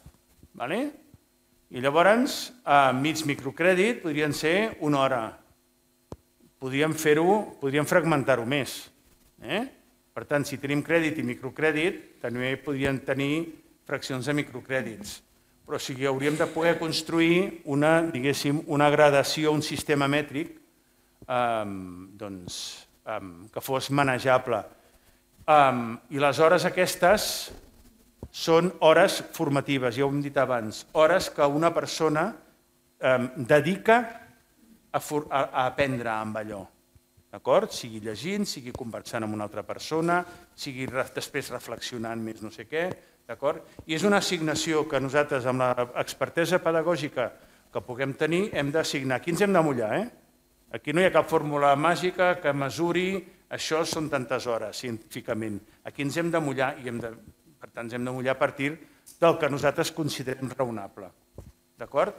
Speaker 3: I llavors, mig microcrèdit podrien ser 1 hora. Podríem fragmentar-ho més. Per tant, si tenim crèdit i microcrèdit, també podríem tenir fraccions de microcrèdits. Però o sigui, hauríem de poder construir una gradació, un sistema mètric que fos manejable. I les hores aquestes són hores formatives, ja ho hem dit abans, hores que una persona dedica a aprendre amb allò. Sigui llegint, sigui conversant amb una altra persona, sigui després reflexionant més no sé què. I és una assignació que nosaltres, amb l'expertesa pedagògica que puguem tenir, hem d'assignar. Aquí ens hem de mullar. Aquí no hi ha cap fórmula màgica que mesuri això són tantes hores, científicament. Aquí ens hem de mullar i per tant ens hem de mullar a partir del que nosaltres considerem raonable. D'acord?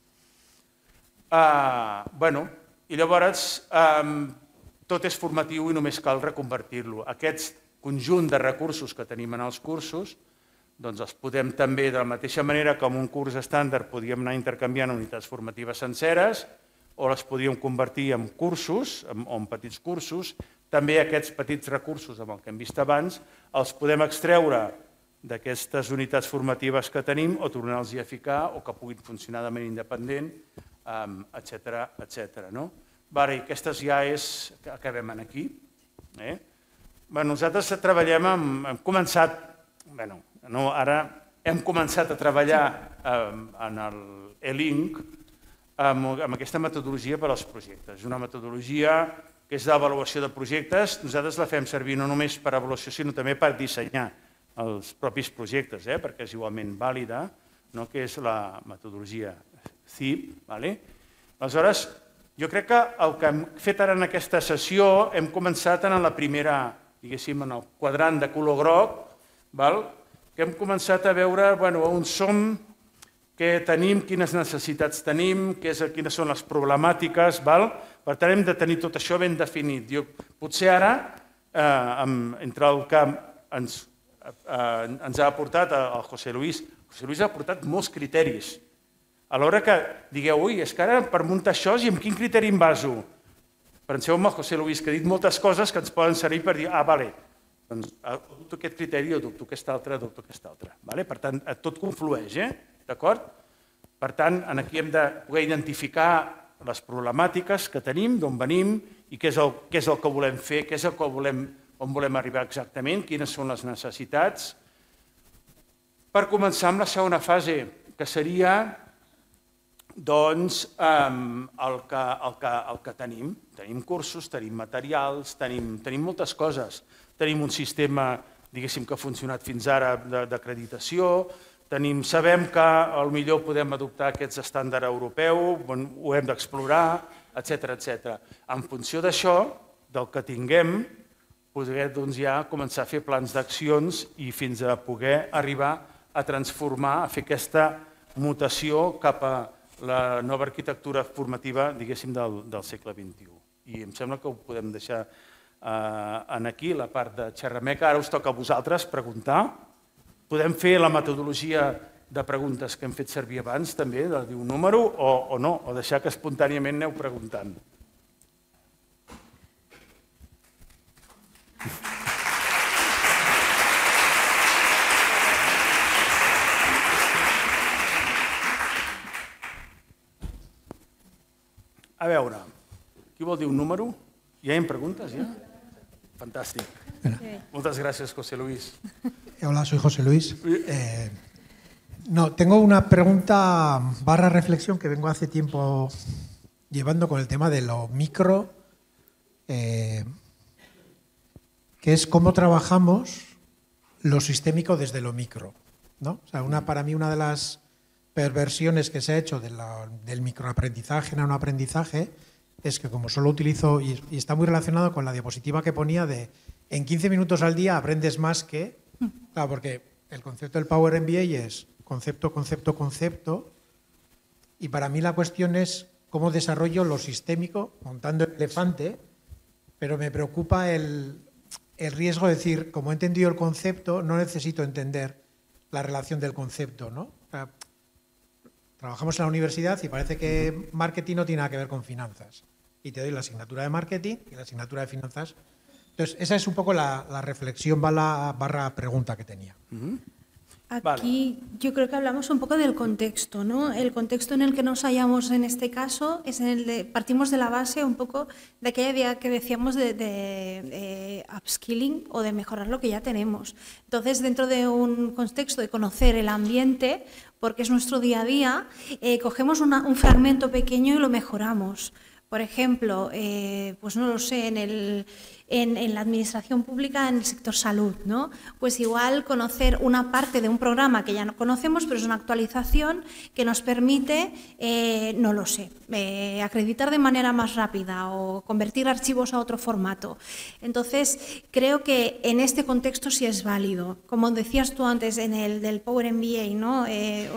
Speaker 3: I llavors tot és formatiu i només cal reconvertir-lo. Aquest conjunt de recursos que tenim en els cursos els podem també, de la mateixa manera que en un curs estàndard podíem anar intercanviant unitats formatives senceres o les podíem convertir en cursos o en petits cursos, també aquests petits recursos amb el que hem vist abans els podem extreure d'aquestes unitats formatives que tenim o tornar-los a ficar o que puguin funcionar de manera independent, etcètera. I aquestes ja acabem aquí. Nosaltres treballem, hem començat a treballar en l'e-link amb aquesta metodologia per als projectes. És una metodologia que és d'avaluació de projectes. Nosaltres la fem servir no només per avaluació, sinó també per dissenyar els propis projectes, perquè és igualment vàlida, que és la metodologia CIP. Aleshores, jo crec que el que hem fet ara en aquesta sessió hem començat en la primera, diguéssim, en el quadrant de color groc, que hem començat a veure on som, què tenim, quines necessitats tenim, quines són les problemàtiques. Per tant, hem de tenir tot això ben definit. Potser ara, entre el que ens ha aportat el José Luis ha aportat molts criteris. A l'hora que digueu, ui, és que ara per muntar això i amb quin criteri em baso? Penseu en el José Luis, que ha dit moltes coses que ens poden servir per dir, vale, doncs adopto aquest criteri, adopto aquest altre, adopto aquest altre. Per tant, tot conflueix, d'acord? Per tant, aquí hem de poder identificar les problemàtiques que tenim, d'on venim i què és el que volem fer, què és el que on volem arribar exactament, quines són les necessitats. Per començar amb la segona fase, que seria el que tenim. Tenim cursos, tenim materials, tenim moltes coses. Tenim un sistema, diguéssim, que ha funcionat fins ara d'acreditació, sabem que potser podem adoptar aquests estàndards europeus, ho hem d'explorar, etcètera. En funció d'això, del que tinguem, poder ja començar a fer plans d'accions i fins a poder arribar a transformar, a fer aquesta mutació cap a la nova arquitectura formativa, diguéssim, del segle XXI. I em sembla que ho podem deixar aquí, la part de xerrameca. Ara us toca a vosaltres preguntar. Podem fer la metodologia de preguntes que hem fet servir abans, també, de dir un número, o no, o deixar que espontàniament aneu preguntant. A veure, qui vol dir un número? Ja hi ha preguntes, ja? Fantàstic. Muchas gracias, José Luis.
Speaker 7: Hola, soy José Luis. No, tengo una pregunta / reflexión que vengo hace tiempo llevando con el tema de lo micro, que es cómo trabajamos lo sistémico desde lo micro, ¿no? O sea, para mí una de las perversiones que se ha hecho del microaprendizaje en un aprendizaje es que como solo utilizo, y está muy relacionado con la diapositiva que ponía de en 15 minutos al día aprendes más que... Claro, porque el concepto del Power MBA es concepto, concepto, concepto, y para mí la cuestión es cómo desarrollo lo sistémico montando el elefante, pero me preocupa el riesgo de decir, como he entendido el concepto, no necesito entender la relación del concepto, ¿no? O sea, trabajamos en la universidad y parece que marketing no tiene nada que ver con finanzas. Y te doy la asignatura de marketing y la asignatura de finanzas. Entonces, esa es un poco la reflexión / pregunta que tenía.
Speaker 2: Aquí yo creo que hablamos un poco del contexto, ¿no? El contexto en el que nos hallamos en este caso es en el de, partimos de la base un poco de aquella idea que decíamos de upskilling o de mejorar lo que ya tenemos. Entonces, dentro de un contexto de conocer el ambiente, porque es nuestro día a día, cogemos un fragmento pequeño y lo mejoramos. Por ejemplo, pues no lo sé, en la administración pública, en el sector salud, ¿no? Pues igual conocer una parte de un programa que ya no conocemos, pero es una actualización que nos permite, no lo sé, acreditar de manera más rápida o convertir archivos a otro formato. Entonces, creo que en este contexto sí es válido. Como decías tú antes en el del Power MBA, ¿no?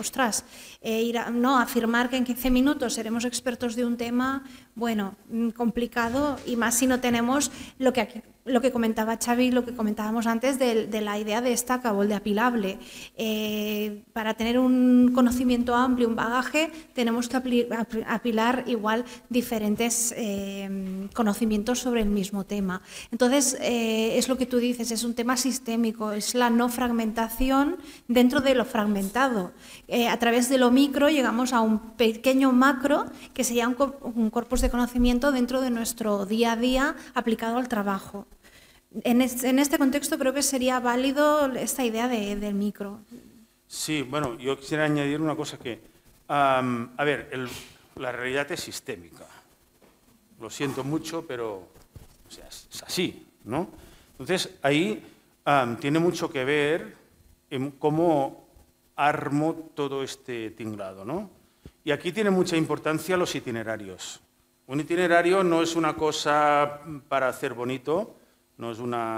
Speaker 2: Afirmar que en 15 minutos seremos expertos de un tema, bueno, complicado, y más si no tenemos lo que comentaba Xavi, lo que comentábamos antes de la idea de stackable, de apilable. Para tener un conocimiento amplio, un bagaje, tenemos que apilar igual diferentes conocimientos sobre el mismo tema. Entonces, es lo que tú dices, es un tema sistémico, es la no fragmentación dentro de lo fragmentado. A través de lo micro llegamos a un pequeño macro que sería un corpus de conocimiento dentro de nuestro día a día aplicado al trabajo. En este contexto creo que sería válido esta idea del micro.
Speaker 3: Sí, bueno, yo quisiera añadir una cosa que, a ver, la realidad es sistémica. Lo siento mucho, pero o sea, es así, ¿no? Entonces, ahí tiene mucho que ver en cómo armo todo este tinglado, ¿no? Y aquí tiene mucha importancia los itinerarios. Un itinerario no es una cosa para hacer bonito, no es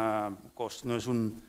Speaker 3: un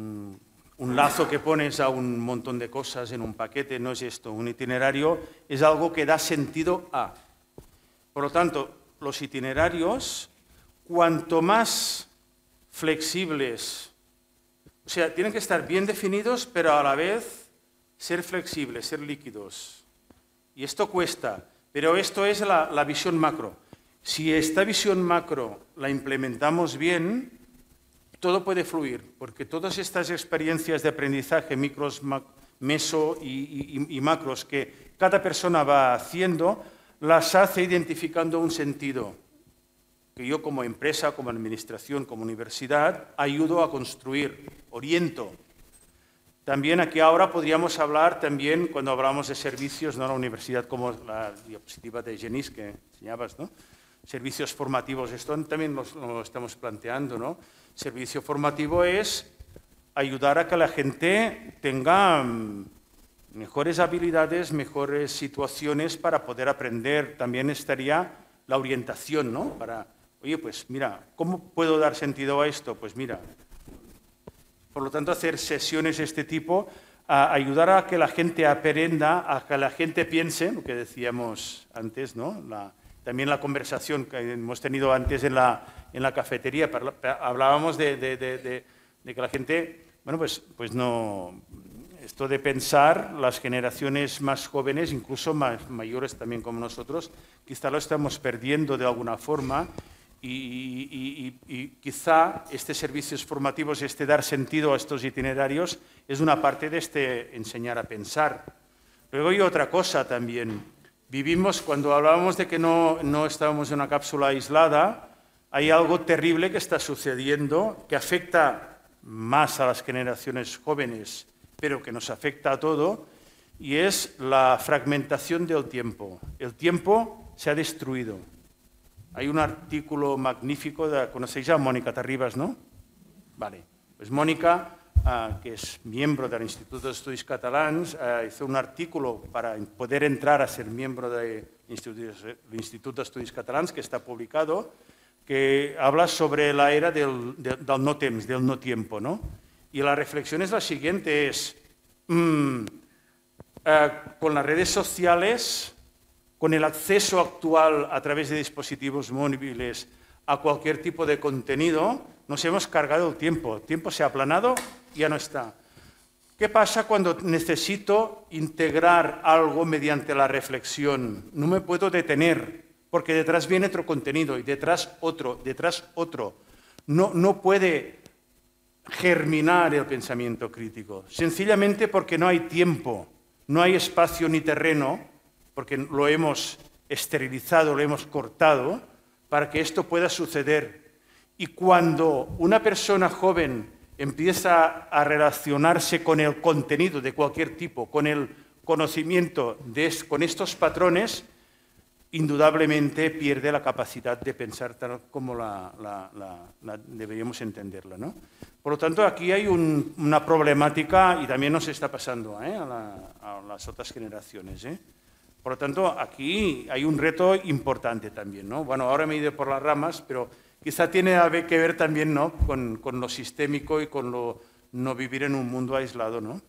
Speaker 3: lazo que pones a un montón de cosas en un paquete, no es esto. Un itinerario es algo que da sentido a. Por lo tanto, los itinerarios, cuanto más flexibles, o sea, tienen que estar bien definidos, pero a la vez ser flexibles, ser líquidos. Y esto cuesta, pero esto es la visión macro. Si esta visión macro la implementamos bien, todo puede fluir, porque todas estas experiencias de aprendizaje, micros, meso y macros, que cada persona va haciendo, las hace identificando un sentido, que yo como empresa, como administración, como universidad, ayudo a construir, oriento. También aquí ahora podríamos hablar también, cuando hablamos de servicios, ¿no? La universidad, como la diapositiva de Genís que enseñabas, ¿no? Servicios formativos, esto también lo estamos planteando, ¿no? Servicio formativo es ayudar a que la gente tenga mejores habilidades, mejores situaciones para poder aprender. También estaría la orientación, ¿no? Para, oye, pues mira, ¿cómo puedo dar sentido a esto? Pues mira, por lo tanto, hacer sesiones de este tipo, ayudar a que la gente aprenda, a que la gente piense, lo que decíamos antes, ¿no? También la conversación que hemos tenido antes en la cafetería, hablábamos de que la gente, bueno, pues no, esto de pensar, las generaciones más jóvenes, incluso más mayores también como nosotros, quizá lo estamos perdiendo de alguna forma y quizá estos servicios formativos, dar sentido a estos itinerarios, es una parte de este enseñar a pensar. Luego hay otra cosa también. Vivimos, cuando hablábamos de que no estábamos en una cápsula aislada, hay algo terrible que está sucediendo que afecta más a las generaciones jóvenes, pero que nos afecta a todo, y es la fragmentación del tiempo. El tiempo se ha destruido. Hay un artículo magnífico, conocéis a Mónica Terribas, ¿no? Vale, pues Mónica, que es miembro del Instituto de Estudios Catalans, hizo un artículo para poder entrar a ser miembro del Instituto de Estudios Catalans, que está publicado, que habla sobre la era del no temps, del no tiempo, ¿no? Y la reflexión es la siguiente, con las redes sociales, con el acceso actual a través de dispositivos móviles a cualquier tipo de contenido, nos hemos cargado el tiempo se ha aplanado y ya no está. ¿Qué pasa cuando necesito integrar algo mediante la reflexión? No me puedo detener, porque detrás viene otro contenido y detrás otro. No puede germinar el pensamiento crítico, sencillamente porque no hay tiempo, no hay espacio ni terreno, porque lo hemos esterilizado, lo hemos cortado, para que esto pueda suceder. Y cuando una persona joven empieza a relacionarse con el contenido de cualquier tipo, con el conocimiento, con estos patrones, indudablemente pierde la capacidad de pensar tal como deberíamos entenderla, ¿no? Por lo tanto, aquí hay una problemática y también nos está pasando a las otras generaciones. Por lo tanto, aquí hay un reto importante también, ¿no? Bueno, ahora me he ido por las ramas, pero quizá tiene que ver también, ¿no?, con lo sistémico y con lo no vivir en un mundo aislado, ¿no?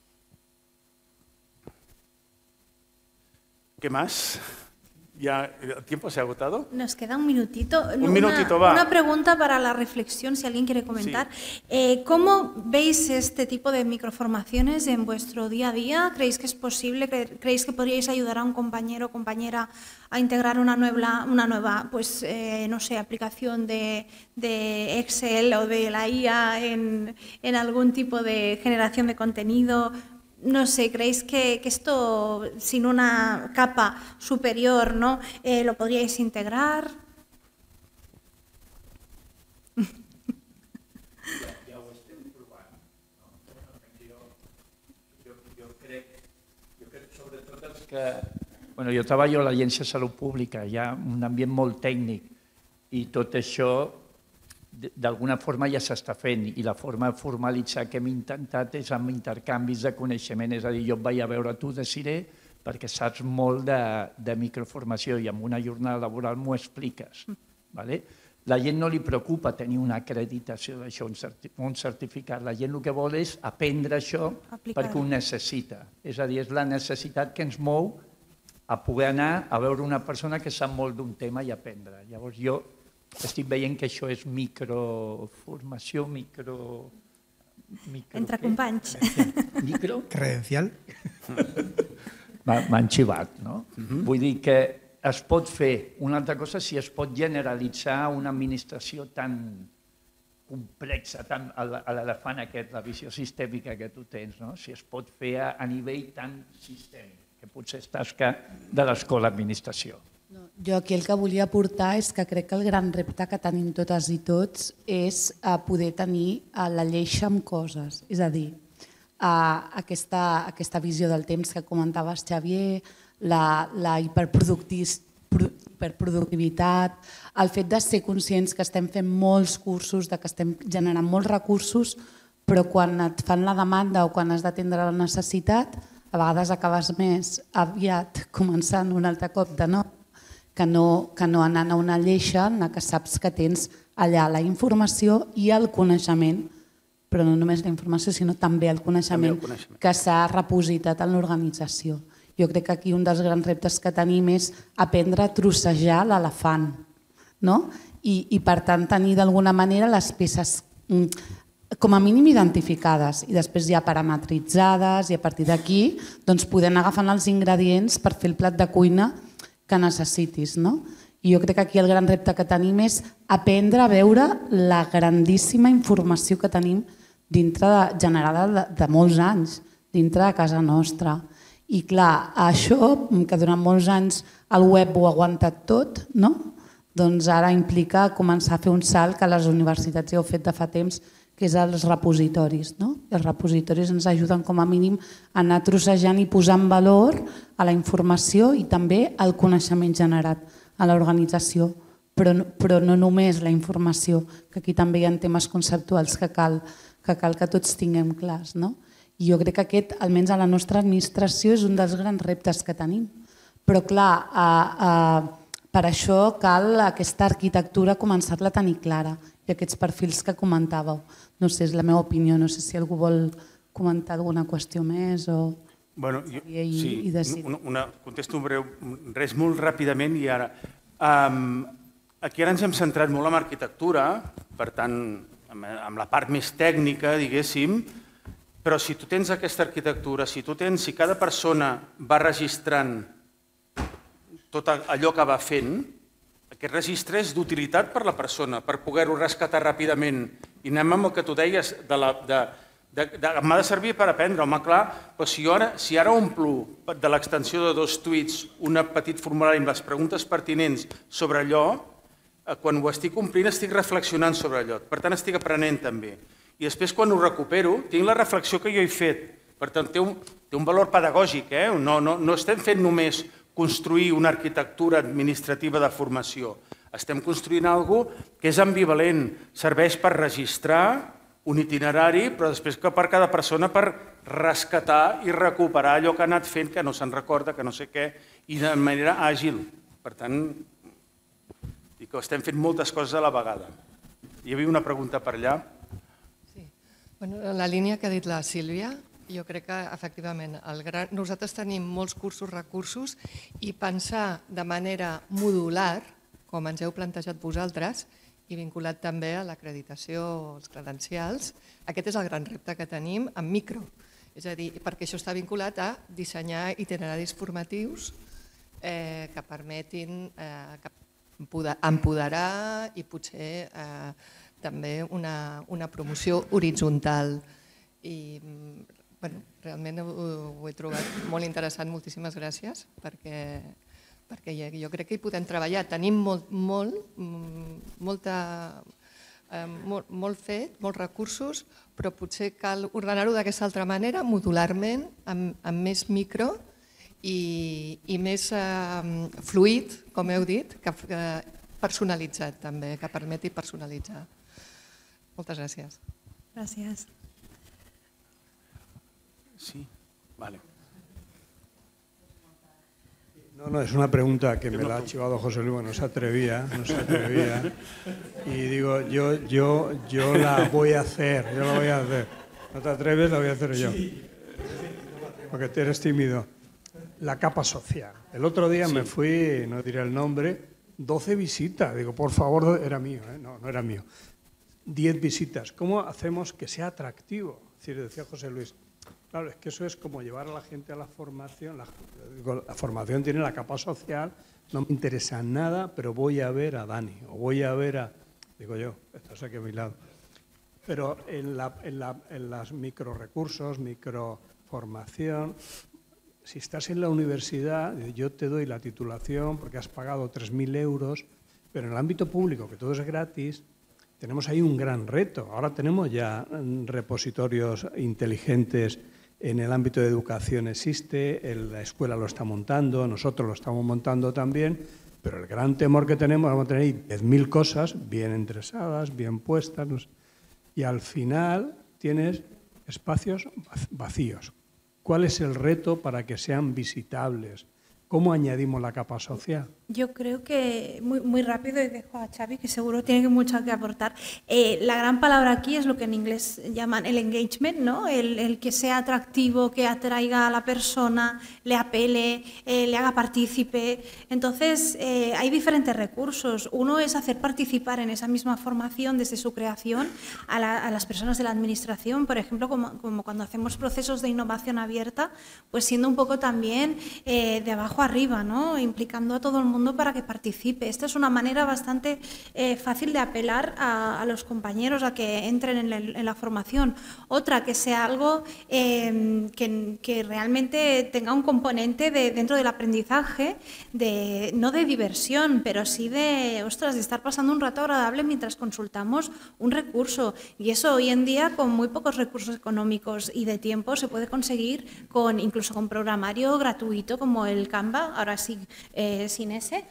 Speaker 3: ¿Qué más? ¿Ya el tiempo se ha agotado?
Speaker 2: Nos queda un minutito.
Speaker 3: Un minutito, va.
Speaker 2: Una pregunta para la reflexión, si alguien quiere comentar. Sí. ¿Cómo veis este tipo de microformaciones en vuestro día a día? ¿Creéis que es posible? ¿Creéis que podríais ayudar a un compañero o compañera a integrar una nueva pues, no sé, aplicación de Excel o de la IA en algún tipo de generación de contenido? No sé, ¿creéis que esto, sin una capa superior, ¿no?, lo podríais integrar?
Speaker 8: Ja ho estem provant. Jo crec sobretot els que... Bueno, jo treballo a l'Agència de Salut Pública, hi ha un ambient molt tècnic i tot això d'alguna forma ja s'està fent i la forma de formalitzar que hem intentat és amb intercanvis de coneixement, és a dir, jo et vaig a veure tu, Desiré, perquè saps molt de microformació i amb una jornada laboral m'ho expliques. La gent no li preocupa tenir una acreditació d'això, un certificat, la gent el que vol és aprendre això perquè ho necessita, és a dir, és la necessitat que ens mou a poder anar a veure una persona que sap molt d'un tema i aprendre. Llavors jo estic veient que això és microformació,
Speaker 2: Entre companys.
Speaker 8: Micro?
Speaker 7: Credencial.
Speaker 8: M'han xivat, no? Vull dir que es pot fer. Una altra cosa, si es pot generalitzar una administració tan complexa, a l'elefant aquest, la visió sistèmica que tu tens, si es pot fer a nivell tan sistèmic, que potser és tasca de l'escola d'administració.
Speaker 1: Jo aquí el que volia aportar és que crec que el gran repte que tenim totes i tots és poder tenir la lleixa amb coses, és a dir, aquesta visió del temps que comentaves, Xavier, la hiperproductivitat, el fet de ser conscients que estem fent molts cursos, que estem generant molts recursos, però quan et fan la demanda o quan has d'atendre la necessitat, a vegades acabes més aviat començant un altre cop de nou, que no anant a una lleixa en què saps que tens allà la informació i el coneixement, però no només la informació, sinó també el coneixement que s'ha repositat en l'organització. Jo crec que aquí un dels grans reptes que tenim és aprendre a trossejar l'elefant, i per tant tenir d'alguna manera les peces com a mínim identificades i després ja parametritzades i a partir d'aquí poder anar agafant els ingredients per fer el plat de cuina que necessitis. I jo crec que aquí el gran repte que tenim és aprendre a veure la grandíssima informació que tenim generada de molts anys, dintre de casa nostra. I clar, això, que durant molts anys el web ho ha aguantat tot, doncs ara implica començar a fer un salt que les universitats ja heu fet de fa temps, que és els repositoris. Els repositoris ens ajuden com a mínim a anar trossejant i posar en valor a la informació i també al coneixement generat a l'organització, però no només la informació, que aquí també hi ha temes conceptuals que cal que tots tinguem clars. I jo crec que aquest, almenys a la nostra administració, és un dels grans reptes que tenim. Però clar, per això cal aquesta arquitectura començar-la a tenir clara i aquests perfils que comentàveu. No sé, és la meva opinió, no sé si algú vol comentar alguna qüestió més o...
Speaker 3: Bueno, sí, contesto un breu, res molt ràpidament i ara. Aquí ara ens hem centrat molt en arquitectura, per tant, amb la part més tècnica, diguéssim, però si tu tens aquesta arquitectura, si cada persona va registrant tot allò que va fent, aquest registre és d'utilitat per la persona, per poder-ho rescatar ràpidament. I anem amb el que tu deies, m'ha de servir per aprendre, home, clar, però si ara omplo de l'extensió de 2 tuits un petit formulari amb les preguntes pertinents sobre allò, quan ho estic omplint estic reflexionant sobre allò, per tant estic aprenent també. I després quan ho recupero tinc la reflexió que jo he fet, per tant té un valor pedagògic, no estem fent només construir una arquitectura administrativa de formació. Estem construint alguna cosa que és ambivalent, serveix per registrar un itinerari, però després que per cada persona per rescatar i recuperar allò que ha anat fent, que no se'n recorda, que no sé què, i de manera àgil. Per tant, i que estem fent moltes coses a la vegada. Hi havia una pregunta per allà.
Speaker 9: Sí. En la línia que ha dit la Sílvia, jo crec que, efectivament, nosaltres tenim molts cursos, recursos, i pensar de manera modular, com ens heu plantejat vosaltres, i vinculat també a l'acreditació, als credencials, aquest és el gran repte que tenim en micro. És a dir, perquè això està vinculat a dissenyar itineraris formatius que permetin empoderar i potser també una promoció horitzontal. I realment ho he trobat molt interessant, moltíssimes gràcies, perquè jo crec que hi podem treballar. Tenim molt fet, molts recursos, però potser cal ordenar-ho d'aquesta altra manera, modularment, amb més micro i més fluid, com heu dit, personalitzat també, que permeti personalitzar. Moltes gràcies.
Speaker 2: Gràcies.
Speaker 3: Sí, vale.
Speaker 6: No, es una pregunta que me la ha chivado José Luis, no se atrevía. Y digo, yo la voy a hacer. No te atreves, la voy a hacer yo. Porque tú eres tímido. La capa social. El otro día me fui, no diré el nombre, 12 visitas. Digo, por favor, era mío, no era mío. 10 visitas. ¿Cómo hacemos que sea atractivo? Es decir, decía José Luis, claro, es que eso es como llevar a la gente a la formación. La formación tiene la capa social, no me interesa nada, pero voy a ver a Dani, o voy a ver a... Digo yo, estás aquí a mi lado. Pero en los microrecursos, microformación, si estás en la universidad, yo te doy la titulación porque has pagado 3.000 euros, pero en el ámbito público, que todo es gratis, tenemos ahí un gran reto. Ahora tenemos ya repositorios inteligentes en el ámbito de educación, existe, la escuela lo está montando, nosotros lo estamos montando también, pero el gran temor que tenemos, vamos a tener ahí 10.000 cosas bien enderezadas, bien puestas, y al final tienes espacios vacíos. ¿Cuál es el reto para que sean visitables? ¿Cómo añadimos la capa social?
Speaker 2: Yo creo que muy rápido, y dejo a Xavi, que seguro tiene mucho que aportar. La gran palabra aquí es lo que en inglés llaman el engagement, ¿no? El que sea atractivo, que atraiga a la persona, le apele, le haga partícipe. Entonces, hay diferentes recursos. Uno es hacer participar en esa misma formación desde su creación a las personas de la administración, por ejemplo, como cuando hacemos procesos de innovación abierta, pues siendo un poco también de abajo arriba, ¿no? Implicando a todo el mundo para que participe. Esta es una manera bastante fácil de apelar a los compañeros a que entren en la formación. Otra, que sea algo que realmente tenga un componente dentro del aprendizaje, no de diversión, pero sí de estar pasando un rato agradable mientras consultamos un recurso. Y eso hoy en día, con muy pocos recursos económicos y de tiempo, se puede conseguir incluso con programario gratuito como el Canva, ahora sí sin ese,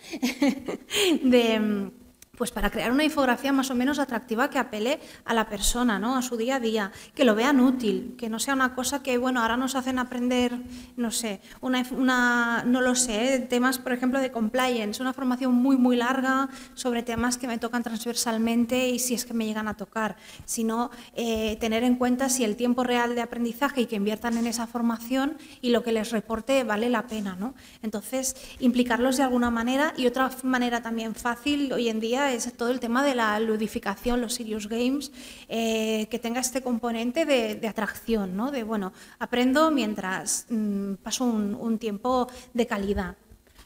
Speaker 2: pues para crear una infografía más o menos atractiva que apele a la persona, ¿no? A su día a día, que lo vean útil, que no sea una cosa que, bueno, ahora nos hacen aprender, no sé, no lo sé, temas, por ejemplo, de compliance, una formación muy, muy larga sobre temas que me tocan transversalmente y si es que me llegan a tocar, sino tener en cuenta si el tiempo real de aprendizaje y que inviertan en esa formación y lo que les reporte vale la pena, ¿no? Entonces, implicarlos de alguna manera. Y otra manera también fácil hoy en día es todo el tema de la ludificación, los serious games, que tenga este componente de atracción, ¿no? De, bueno, aprendo mientras paso un tiempo de calidad.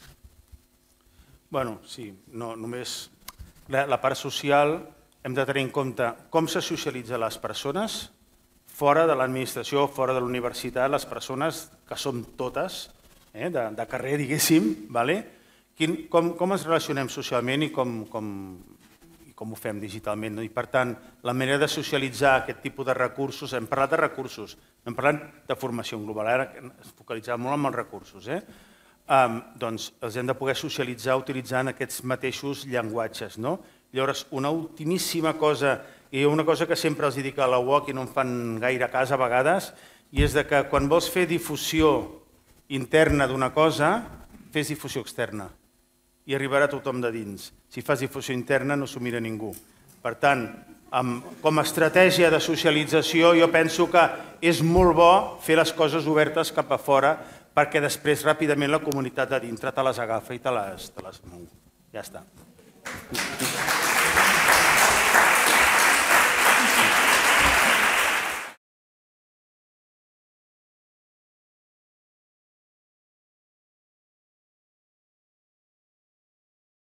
Speaker 3: Bueno, sí, no, només la part social hem de tenir en compte com se socialitza les persones fora de l'administració, fora de la universitat, les persones que som totes, de carrer, diguéssim, com ens relacionem socialment i com ho fem digitalment. I per tant, la manera de socialitzar aquest tipus de recursos, hem parlat de recursos, hem parlat de formació global, ara ens focalitzem molt en els recursos, doncs els hem de poder socialitzar utilitzant aquests mateixos llenguatges. Llavors, una ultimíssima cosa, i una cosa que sempre els dic a la UOC i no em fan gaire cas a vegades, i és que quan vols fer difusió interna d'una cosa, fes difusió externa i arribarà a tothom de dins. Si fas difusió interna no s'ho mira ningú. Per tant, com a estratègia de socialització jo penso que és molt bo fer les coses obertes cap a fora perquè després ràpidament la comunitat de dintre te les agafa i te les mou. Ja està.